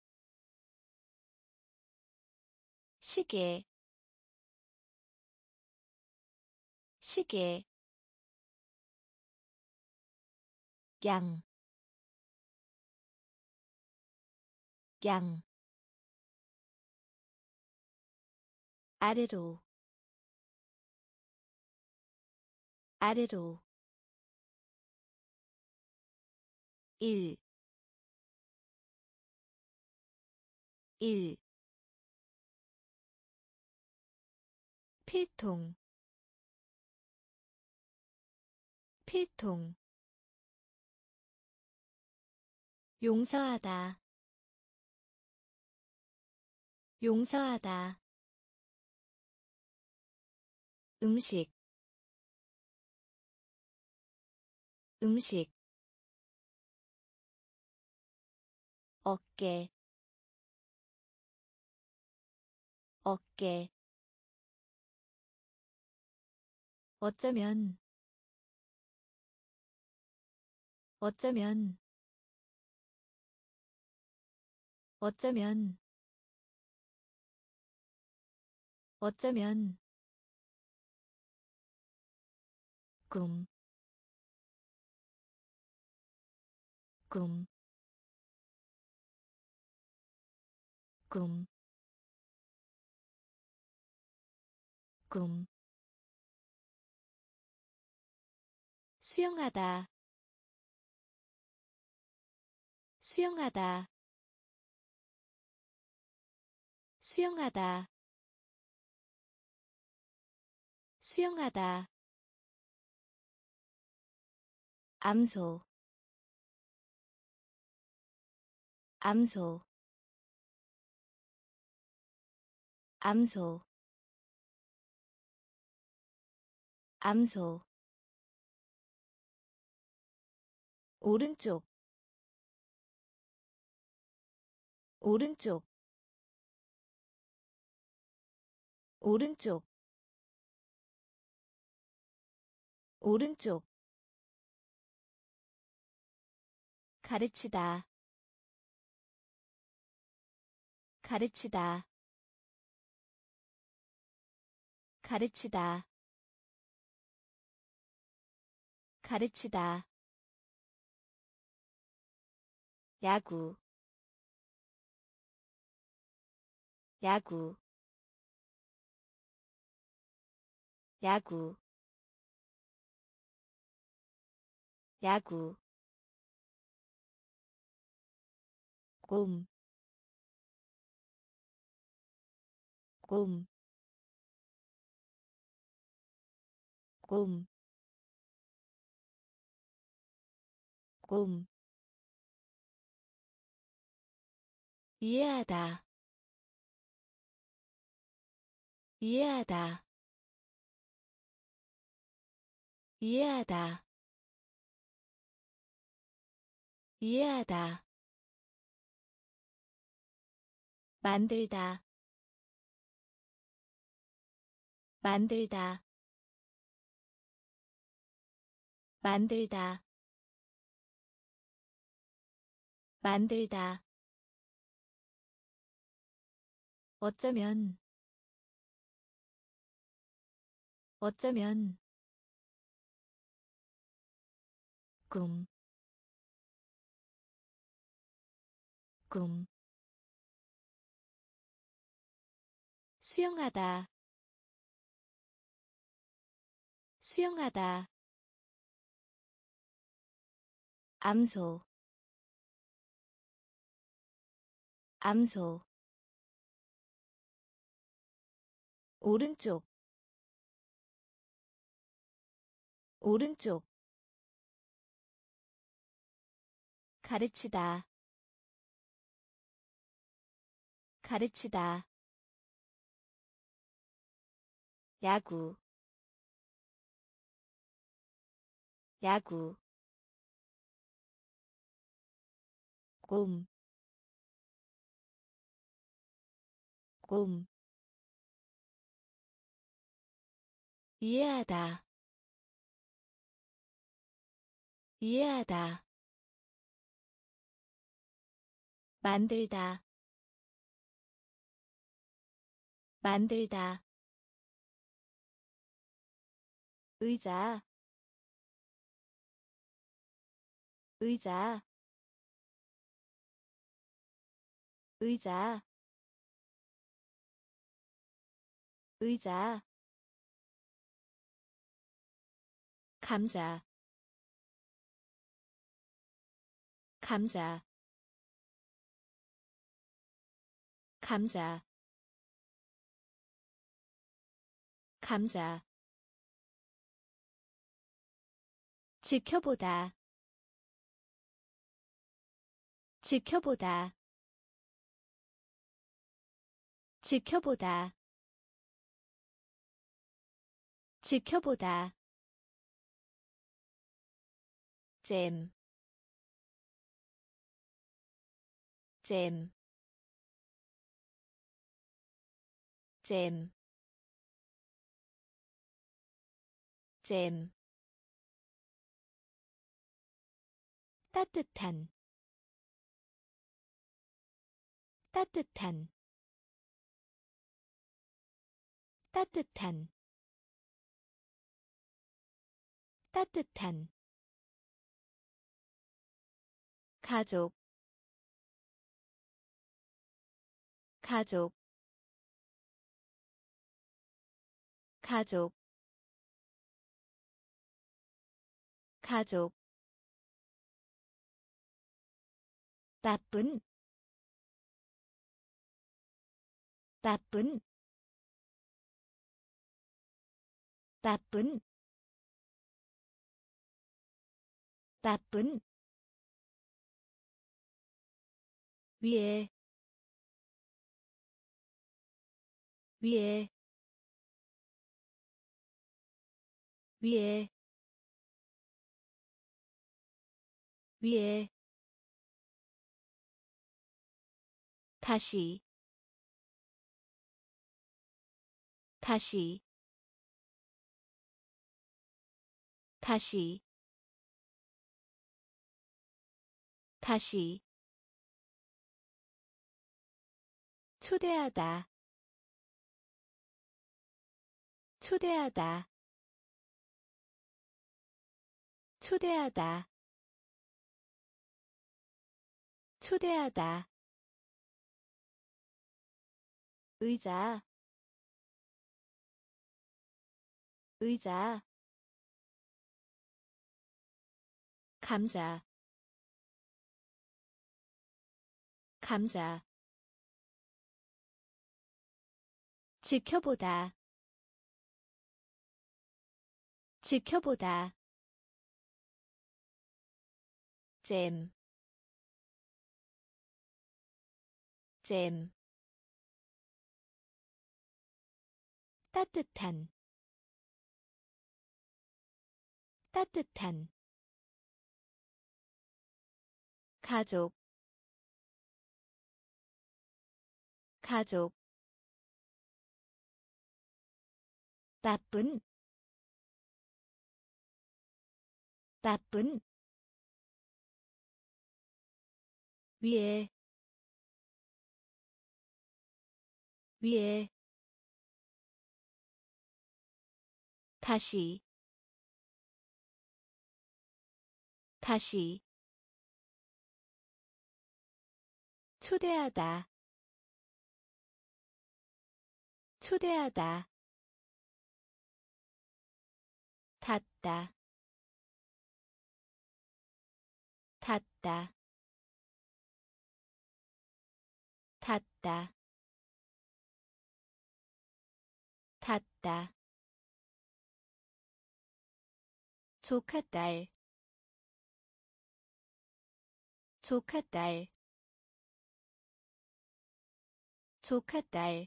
시계, 시계, 양, 양, 아래로, 아래로, 1, 1, 필통, 필통, 용서하다, 용서하다, 음식, 음식, 어깨, 어깨, 어쩌면, 어쩌면, 어쩌면, 어쩌면, 꿈, 꿈, 꿈, 꿈, 수영하다, 수영하다, 수영하다, 수영하다, 암소, 암소, 암소, 암소, 오른쪽 오른쪽 오른쪽 오른쪽 가르치다 가르치다 가르치다 가르치다 야구 야구 야구 야구 곰, 곰, 곰, 곰. 이해하다, 이해하다, 이해하다, 이해하다. 만들다, 만들다, 만들다, 만들다. 어쩌면, 어쩌면, 꿈, 꿈. 수영하다, 수영하다. 암소, 암소. 오른쪽, 오른쪽. 가르치다, 가르치다. 야구, 야구. 곰, 곰. 이해하다, 이해하다. 만들다, 만들다. 의자, 의자, 의자, 의자. 감자, 감자, 감자, 감자. 지켜보다, 지켜보다, 지켜보다, 지켜보다. 잼, 잼, 잼, 잼. 따뜻한, 따뜻한, 따뜻한, 따뜻한. 가족, 가족, 가족, 가족. 나쁜, 나쁜, 나쁜, 나쁜. 위에, 위에, 위에. 위에 다시 다시 다시 다시 초대하다 초대하다 초대하다 초대하다 의자 의자 감자 감자 지켜보다 지켜보다 잼, 잼, 따뜻한, 따뜻한, 가족, 가족, 나쁜, 나쁜, 위에, 위에, 다시, 다시, 초대하다, 초대하다, 닿다, 닿다, 닿다, 닿다, 조카딸, 조카딸, 조카딸,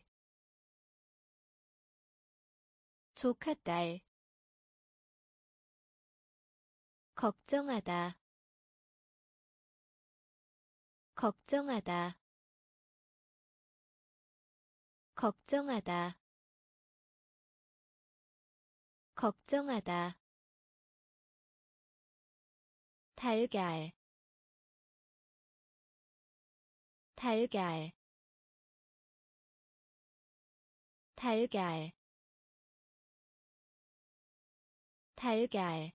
조카딸, 걱정하다, 걱정하다, 걱정하다, 걱정하다, 달걀, 달걀, 달걀, 달걀,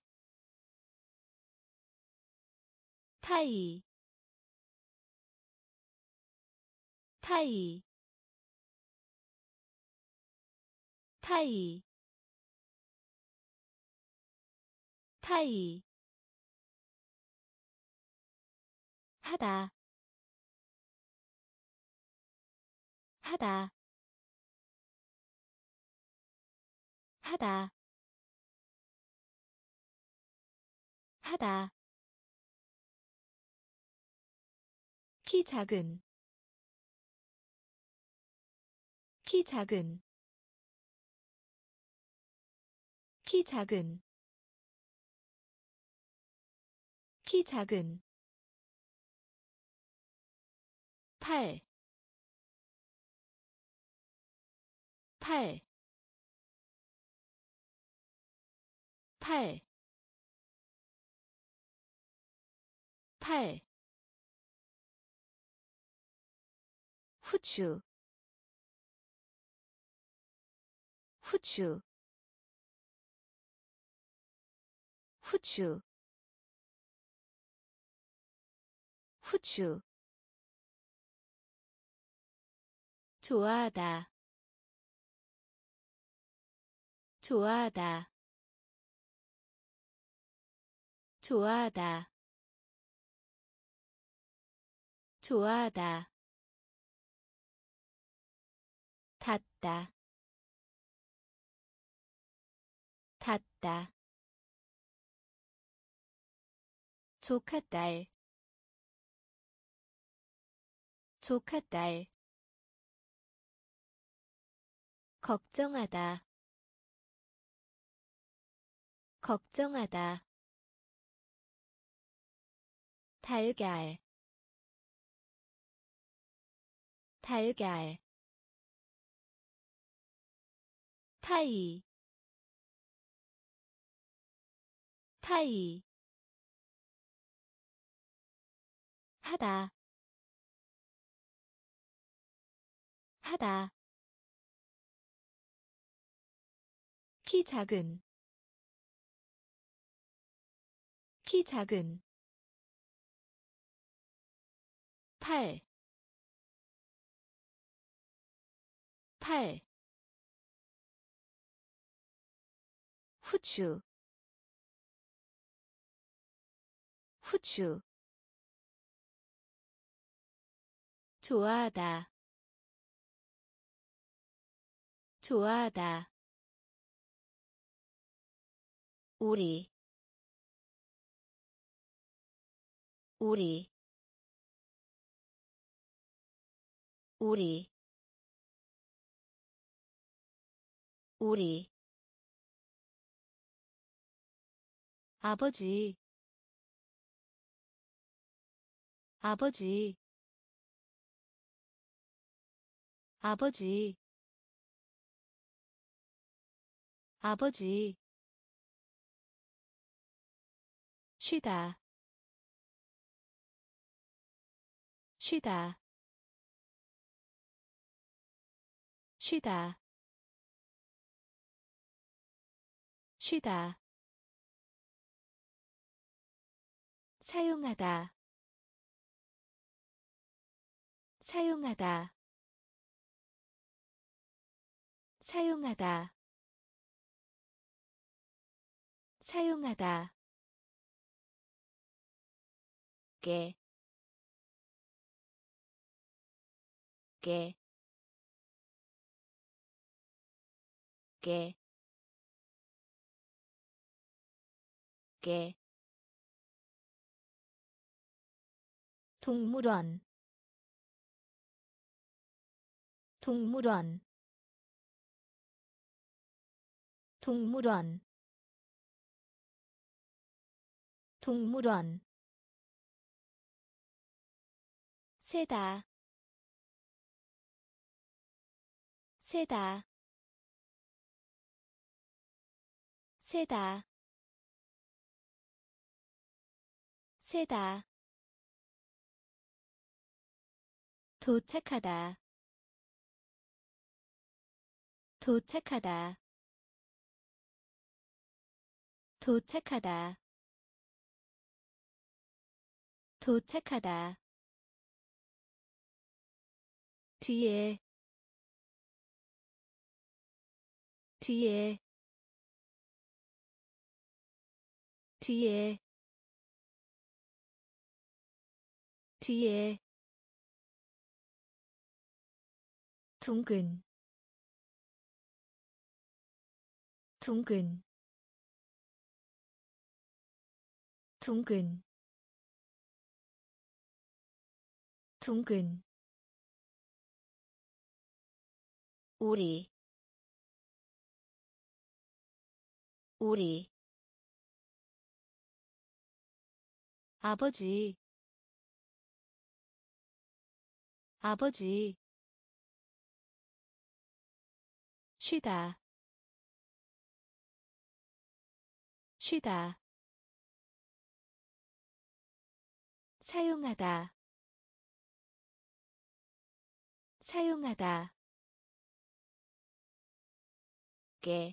타이, 타이, 타이, 타이, 하다, 하다, 하다, 하다, 키 작은, 키 작은, 키 작은, 키 작은, 팔, 팔, 팔, 팔, 후추, 후추, 후추, 후추, 좋아하다, 좋아하다, 좋아하다, 좋아하다, 닿다, 닿다, 조카딸, 조카딸, 걱정하다, 걱정하다, 달걀 달걀 타이 타이 하다 하다 키 작은 키 작은 팔 팔 후추 후추 좋아하다 좋아하다 우리 우리 우리 우리 아버지 아버지 아버지 아버지 쉬다 쉬다 쉬다 쉬다 사용하다 사용하다 사용하다 사용하다 깨, 깨, 깨, 깨. 동물원 동물원 동물원 동물원 세다 세다 세다 세다 도착하다 도착하다 도착하다 도착하다 뒤에 뒤에 뒤에 뒤에 둥근 둥근 둥근 둥근 우리 우리 아버지 아버지 쉬다 쉬다 사용하다 사용하다 깨,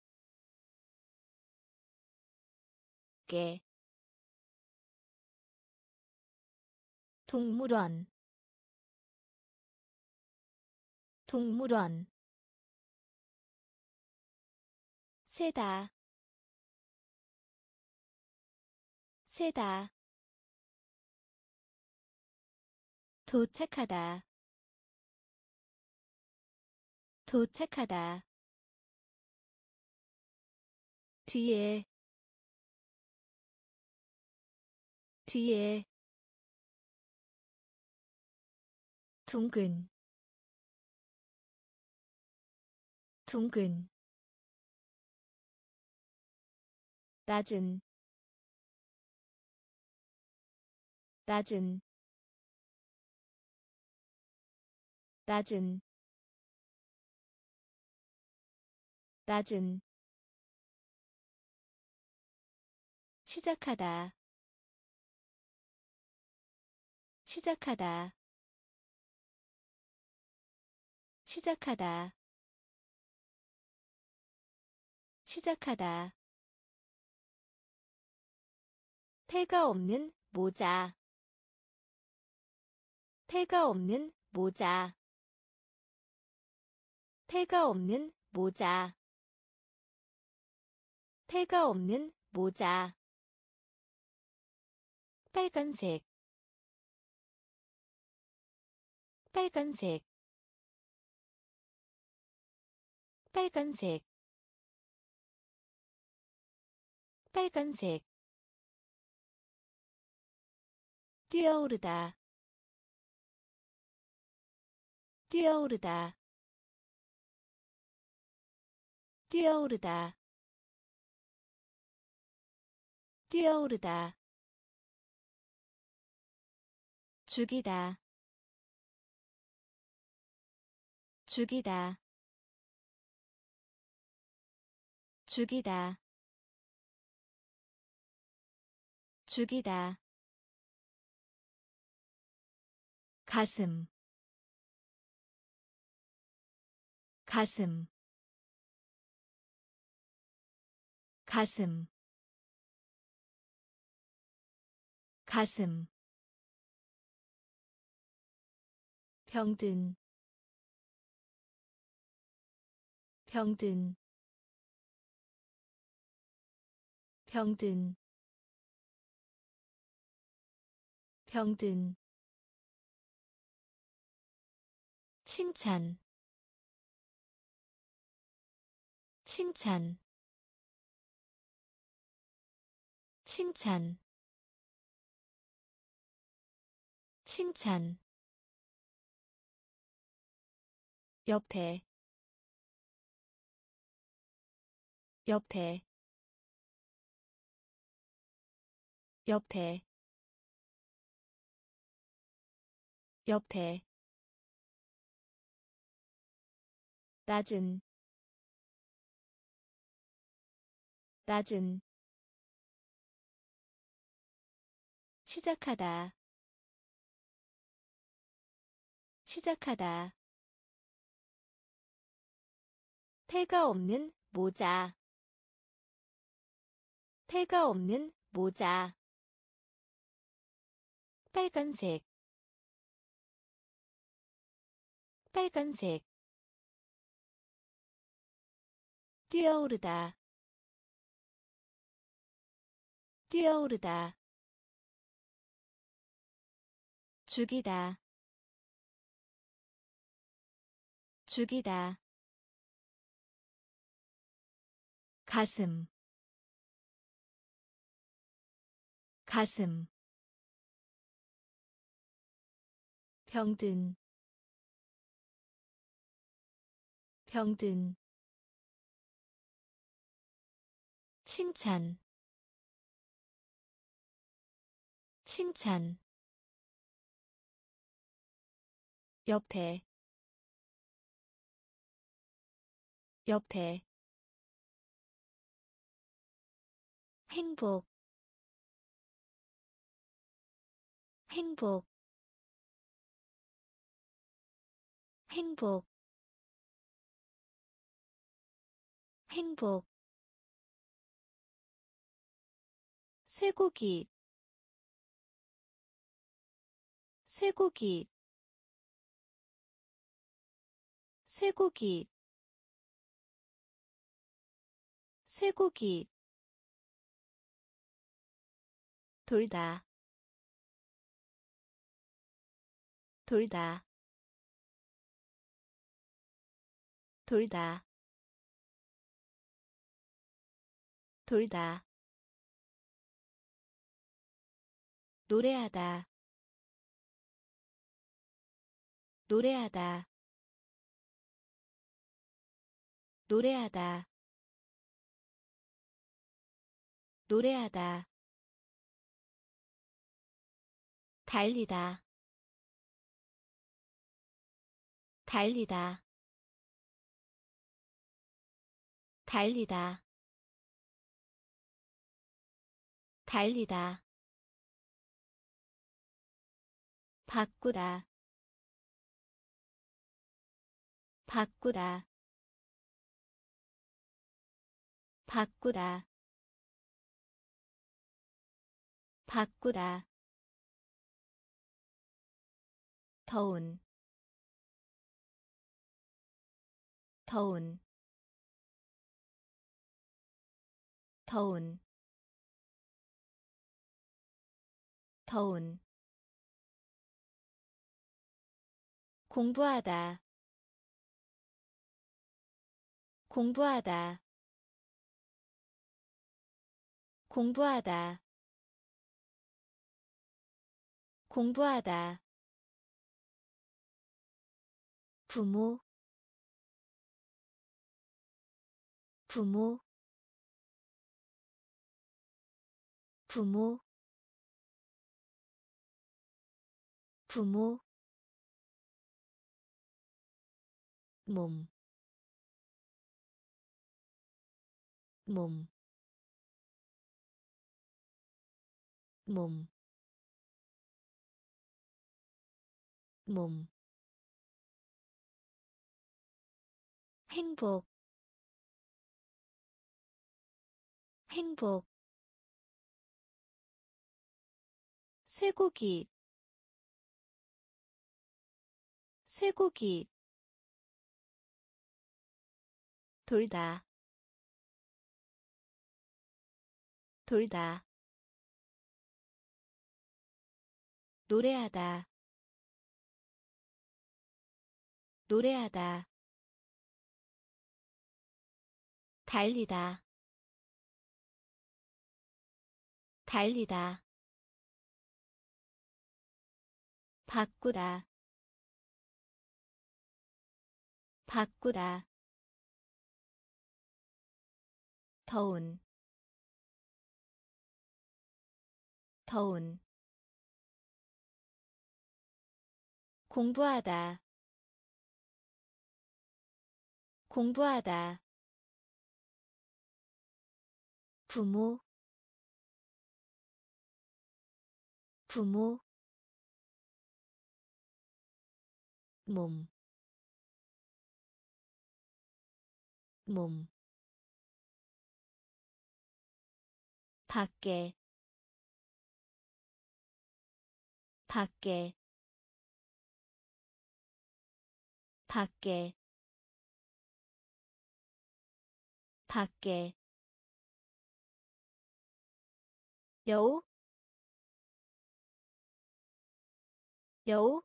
깨. 동물원 동물원 세다 세다 도착하다 도착하다 뒤에 뒤에 둥근 둥근 낮은 낮은 낮은 낮은 시작하다 시작하다 시작하다 시작하다 태가 없는 모자 태가 없는 모자 태가 없는 모자 태가 없는 모자 빨간색 빨간색 빨간색 빨간색 뛰어오르다 뛰어오르다 뛰어오르다 뛰어오르다 죽이다 죽이다 죽이다 죽이다 가슴 가슴 가슴 가슴 병든 병든 병든 병든 칭찬 칭찬 칭찬 칭찬 옆에 옆에 옆에 옆에 낮은 낮은 시작하다 시작하다 태가 없는 모자 태가 없는 모자 빨간색 빨간색 뛰어오르다 뛰어오르다 죽이다 죽이다 가슴 가슴 병든 병든 칭찬 칭찬 옆에 옆에 행복 행복 행복 행복 쇠고기 쇠고기 쇠고기 쇠고기 돌다 돌다 돌다 돌다 노래하다 노래하다 노래하다 노래하다 달리다 달리다 달리다 달리다 바꾸다 바꾸다 바꾸다 바꾸다 더운 더운 더운 더운 공부하다 공부하다 공부하다 공부하다 부모 부모 부모 부모 몸, 몸, 몸, 몸. 행복, 행복. 쇠고기, 쇠고기. 돌다, 돌다. 노래하다, 노래하다. 달리다, 달리다. 바꾸다, 바꾸다. 더운, 더운. 공부하다, 공부하다. 부모, 부모. 몸, 몸. 밖에, 밖에, 밖에, 밖에. 여우, 여우,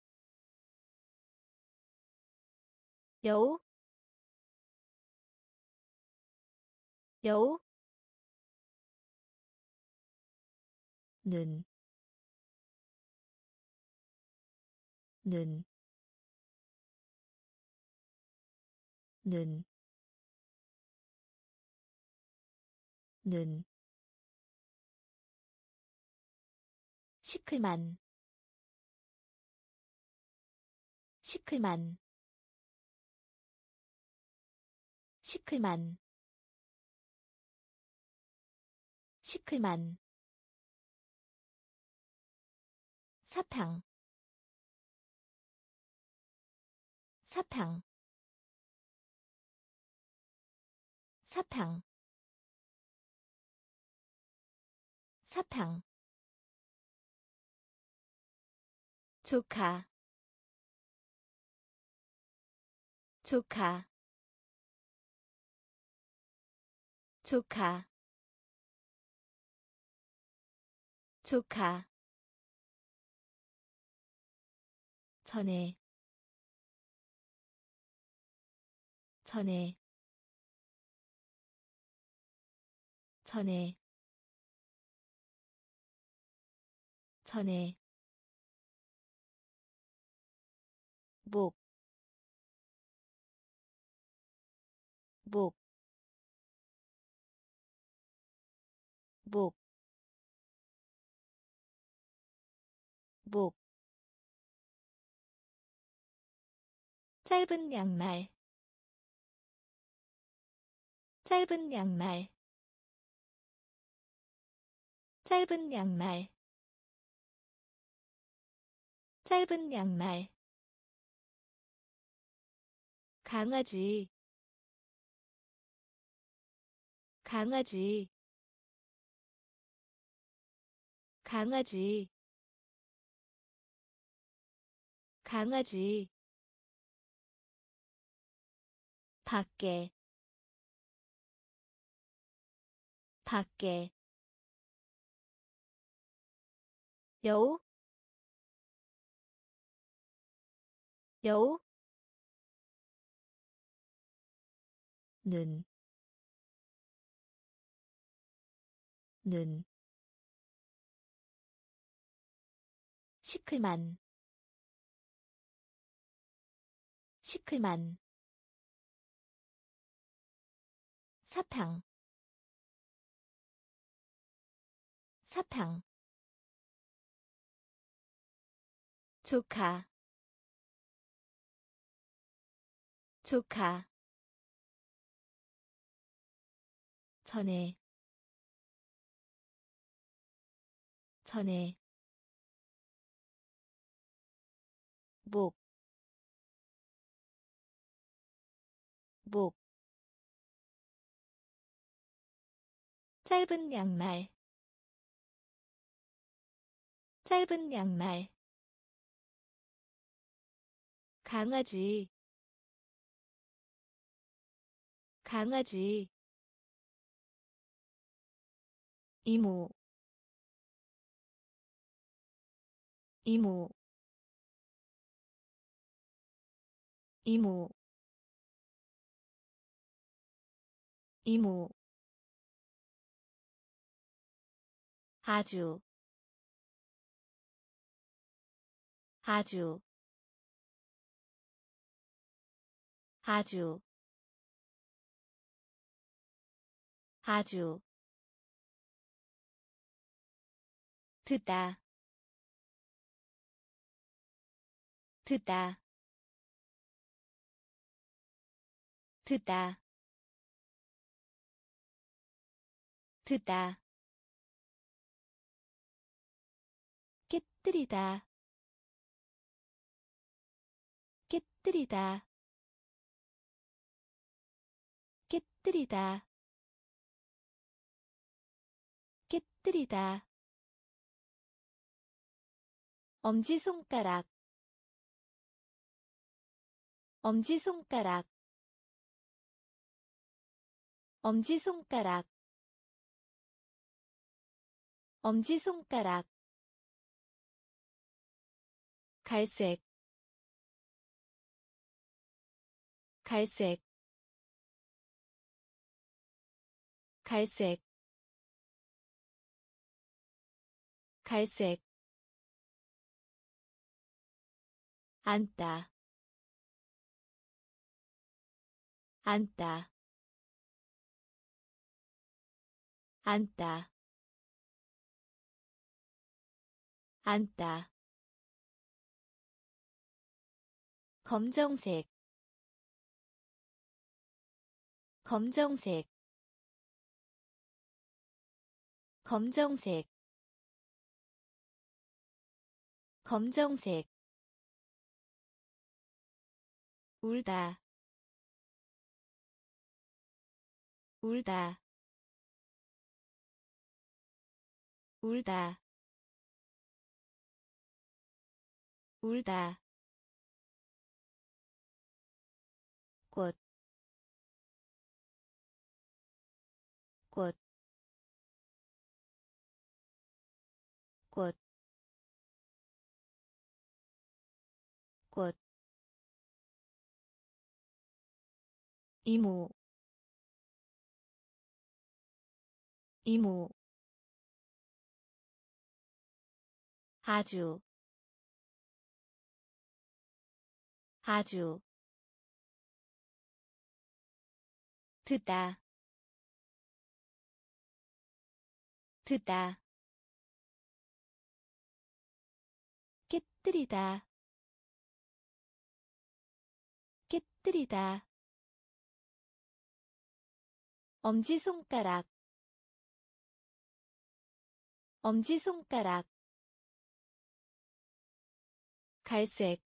여우, 여우. 는, 는, 는, 는. 시클만, 시클만, 시클만, 시클만. 사탕, 사탕, 사탕, 사탕. 조카, 조카, 조카, 조카. 전에, 전에, 전에, 전에. 목, 목, 목, 목 짧은 양말 짧은 양말 짧은 양말 짧은 양말 강아지 강아지 강아지 강아지 밖에 밖에 여우 여우 는 시클만 시클만 사탕 사탕 조카 조카 전에 전에 목 목 짧은 양말 짧은 양말 강아지 강아지 이모 이모 이모 이모 아주 아주 아주 아주 듣다 듣다 듣다 듣다 깨뜨리다 깨뜨리다 깨뜨리다 깨뜨리다 엄지손가락 엄지손가락 엄지손가락 엄지손가락 갈색 갈색 갈색 갈색 앉다 앉다 앉다 앉다 검정색 검정색 검정색 검정색 울다 울다 울다 울다 꽃 꽃 꽃 꽃 이모 이모 아주 아주 듣다 듣다 깨뜨리다 깨뜨리다 엄지손가락 엄지손가락 갈색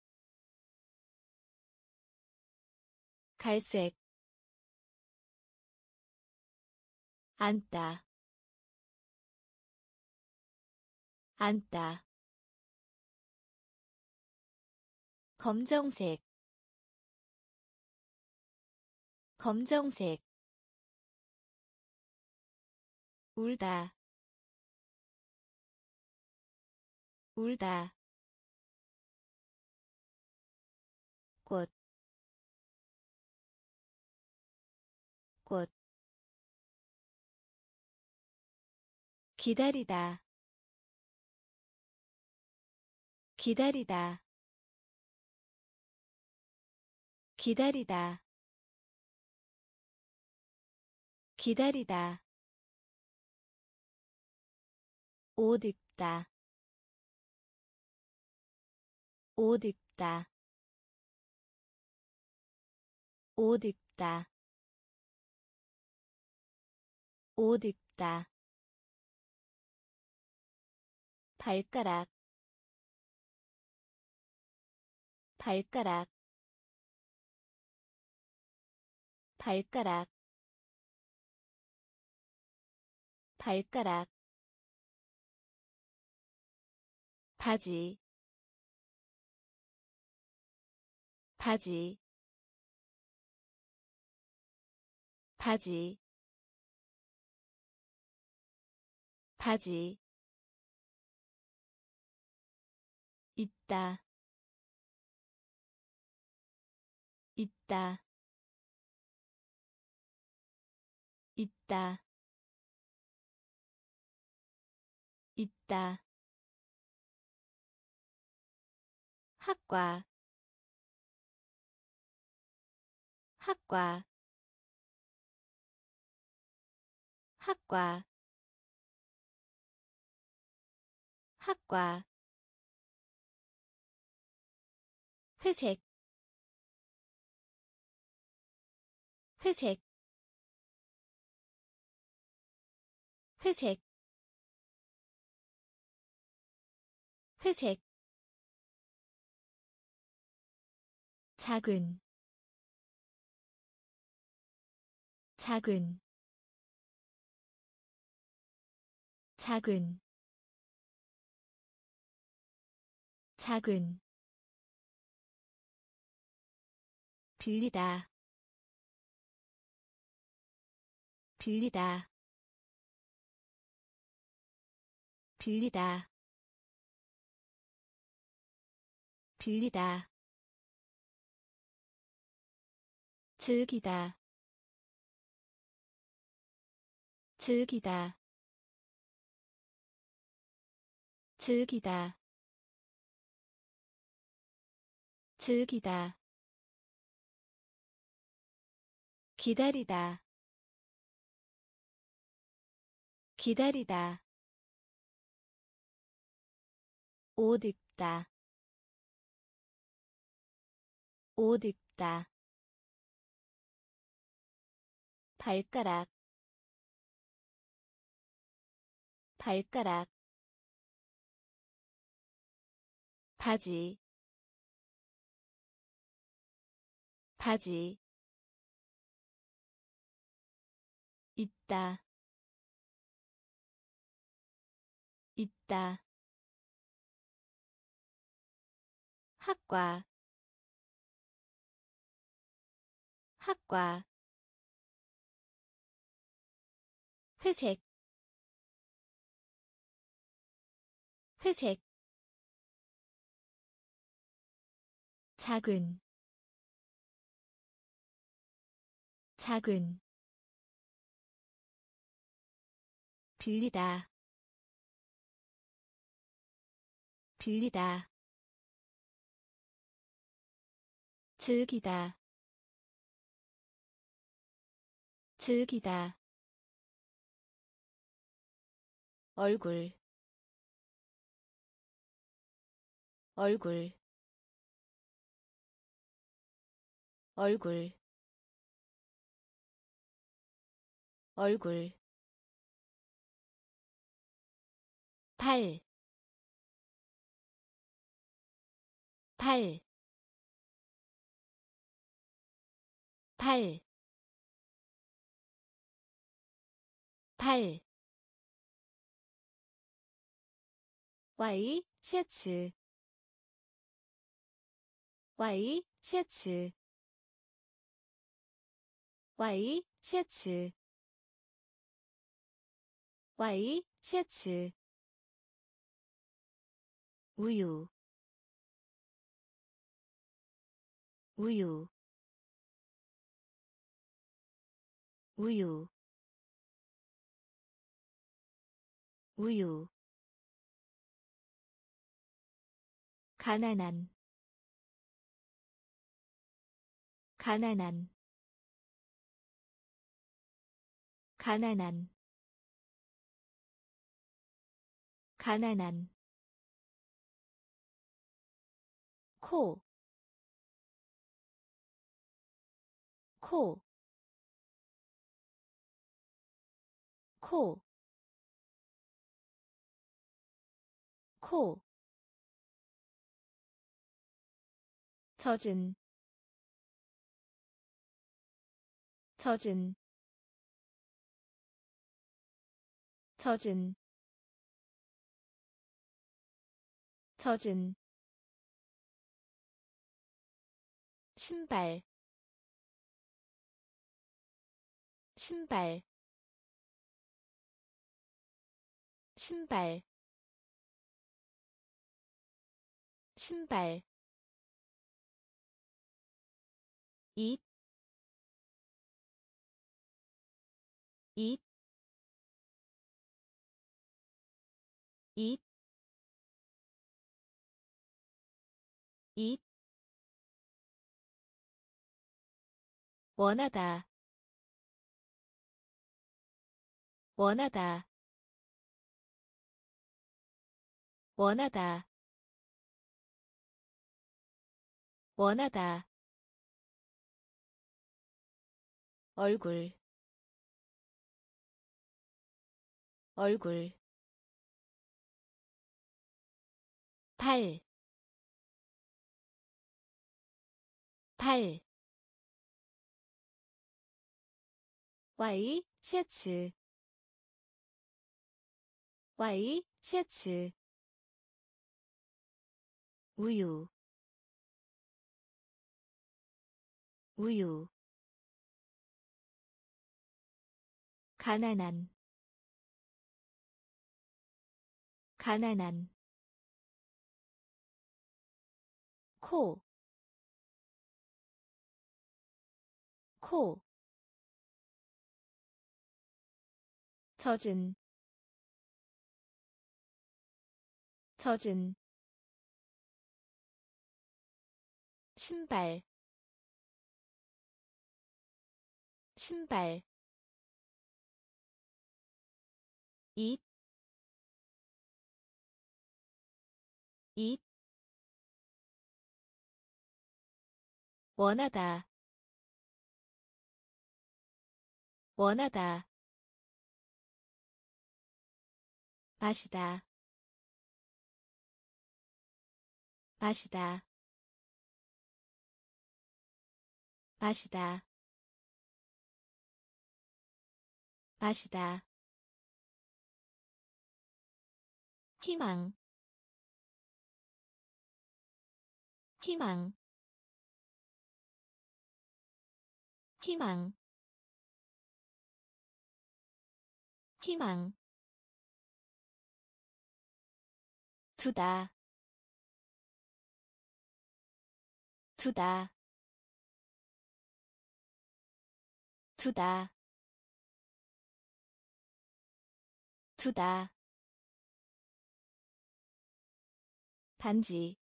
갈색 앉다 앉다 검정색 검정색 울다 울다 꽃 꽃 기다리다 기다리다 기다리다 기다리다 옷 입다 옷 입다 옷 입다 옷 입다 발가락 발가락 발가락 발가락 바지 바지 바지 바지 있다 있다 있다 있다 학과 학과 학과 학과 회색 회색 회색 회색 작은 작은 작은 작은 빌리다 빌리다 빌리다 빌리다 즐기다 즐기다 즐기다 즐기다 기다리다 기다리다 옷 입다 옷 입다 발가락 발가락 바지 바지 있다 있다 학과 학과 회색 회색 작은 작은 빌리다 빌리다 즐기다 즐기다 얼굴 얼굴 얼굴 얼굴 팔, 팔, 팔, 팔, 와이 셔츠 와이 셔츠 와이 셔츠 와이 셔츠 우유 우유 우유 우유 가난한 가난한 가난한 가난한 코, 코, 코, 코, 젖은, 젖은, 젖은, 젖은, 신발, 신발, 신발, 신발, 입, 입, 입, 입, 원하다, 원하다, 원하다, 원하다, 얼굴, 얼굴, 팔, 팔, 와이 셔츠 와이 셔츠 우유 우유 가난한 가난한 코, 코, 젖은, 젖은, 신발, 신발, 입, 입, 원하다, 원하다, 마시다, 마시다, 마시다, 마시다, 희망, 희망, 희망, 희망, 두다, 두다, 두다, 두다, 반지,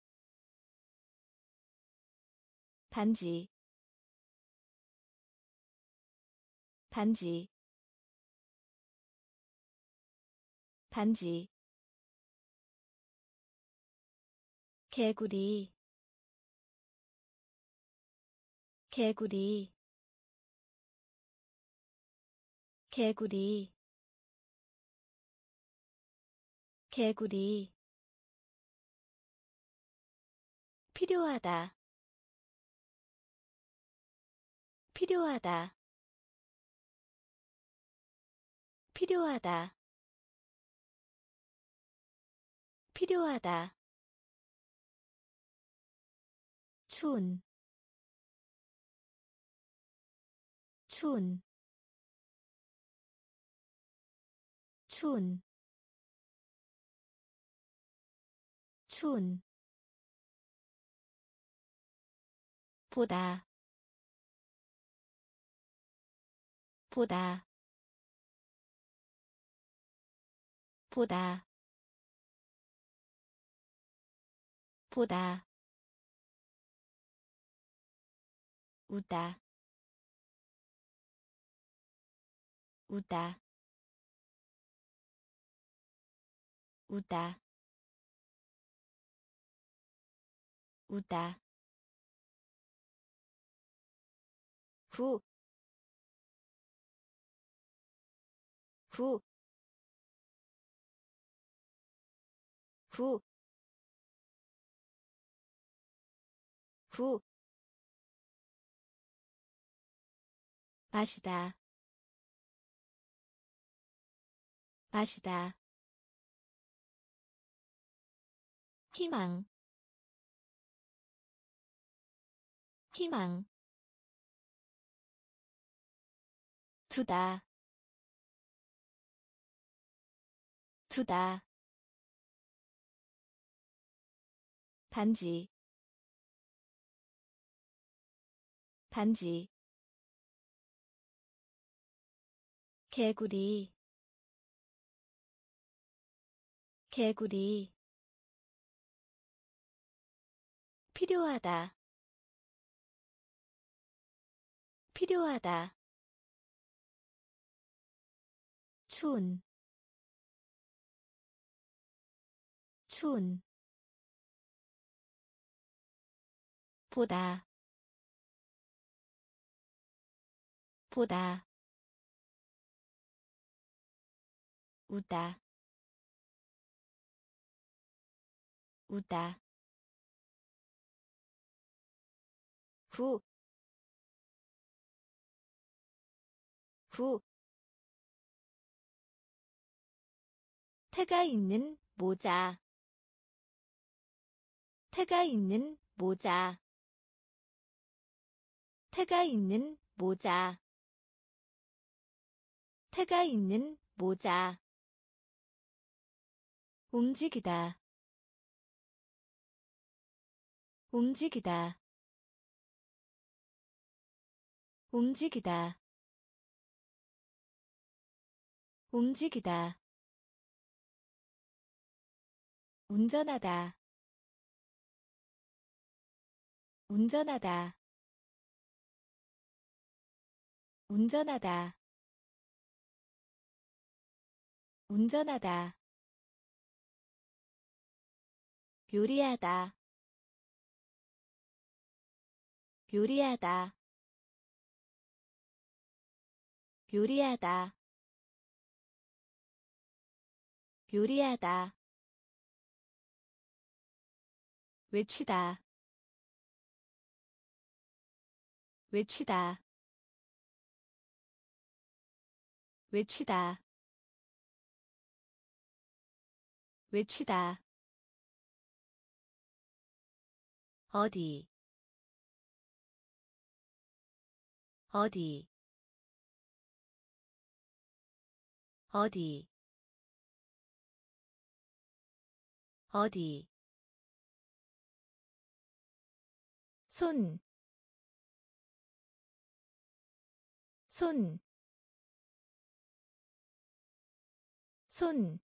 반지, 반지, 반지, 개구리 개구리 개구리 개구리 필요하다 필요하다 필요하다 필요하다 추운 추운 추운 추운 보다 보다 보다 보다 웃다 웃다 웃다 웃다 후 후 후 후 마시다 마시다 희망 희망 두다 두다 반지 반지 개구리 개구리 필요하다 필요하다 추운 추운 보다 보다 웃다 웃다 후 후 태가 있는 모자 태가 있는 모자 태가 있는 모자 태가 있는 모자 움직이다 움직이다 움직이다 움직이다 운전하다 운전하다 운전하다 운전하다 요리하다 요리하다 요리하다 요리하다 외치다 외치다 외치다 외치다 어디 어디 어디 어디 손, 손, 손,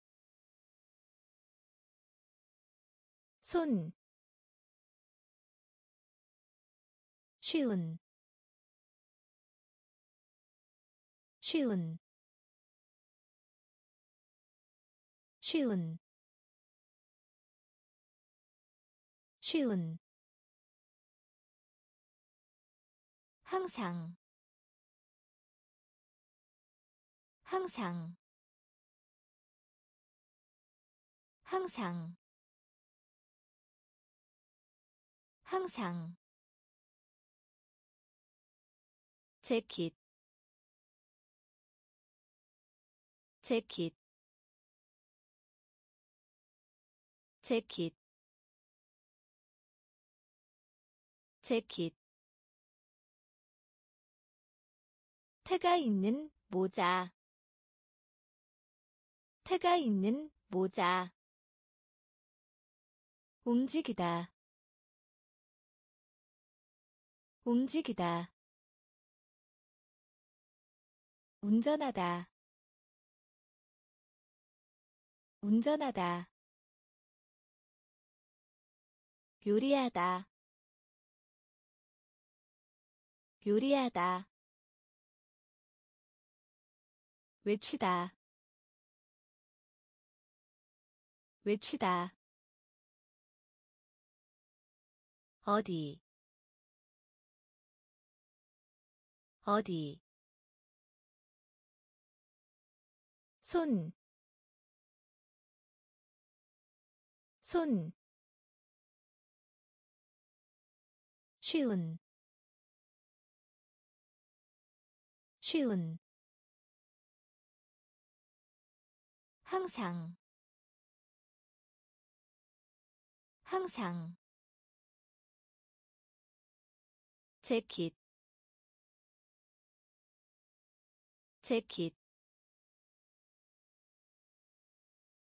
손, 쉬운, 쉬운, 쉬운, 쉬운 항상 항상 항상 항상 재킷 재킷 재킷 재킷 태가 있는 모자 태가 있는 모자 움직이다 움직이다 운전하다 운전하다 요리하다 요리하다 외치다 외치다 어디 어디 손 손 쉬운 쉬운 항상 항상 재킷 재킷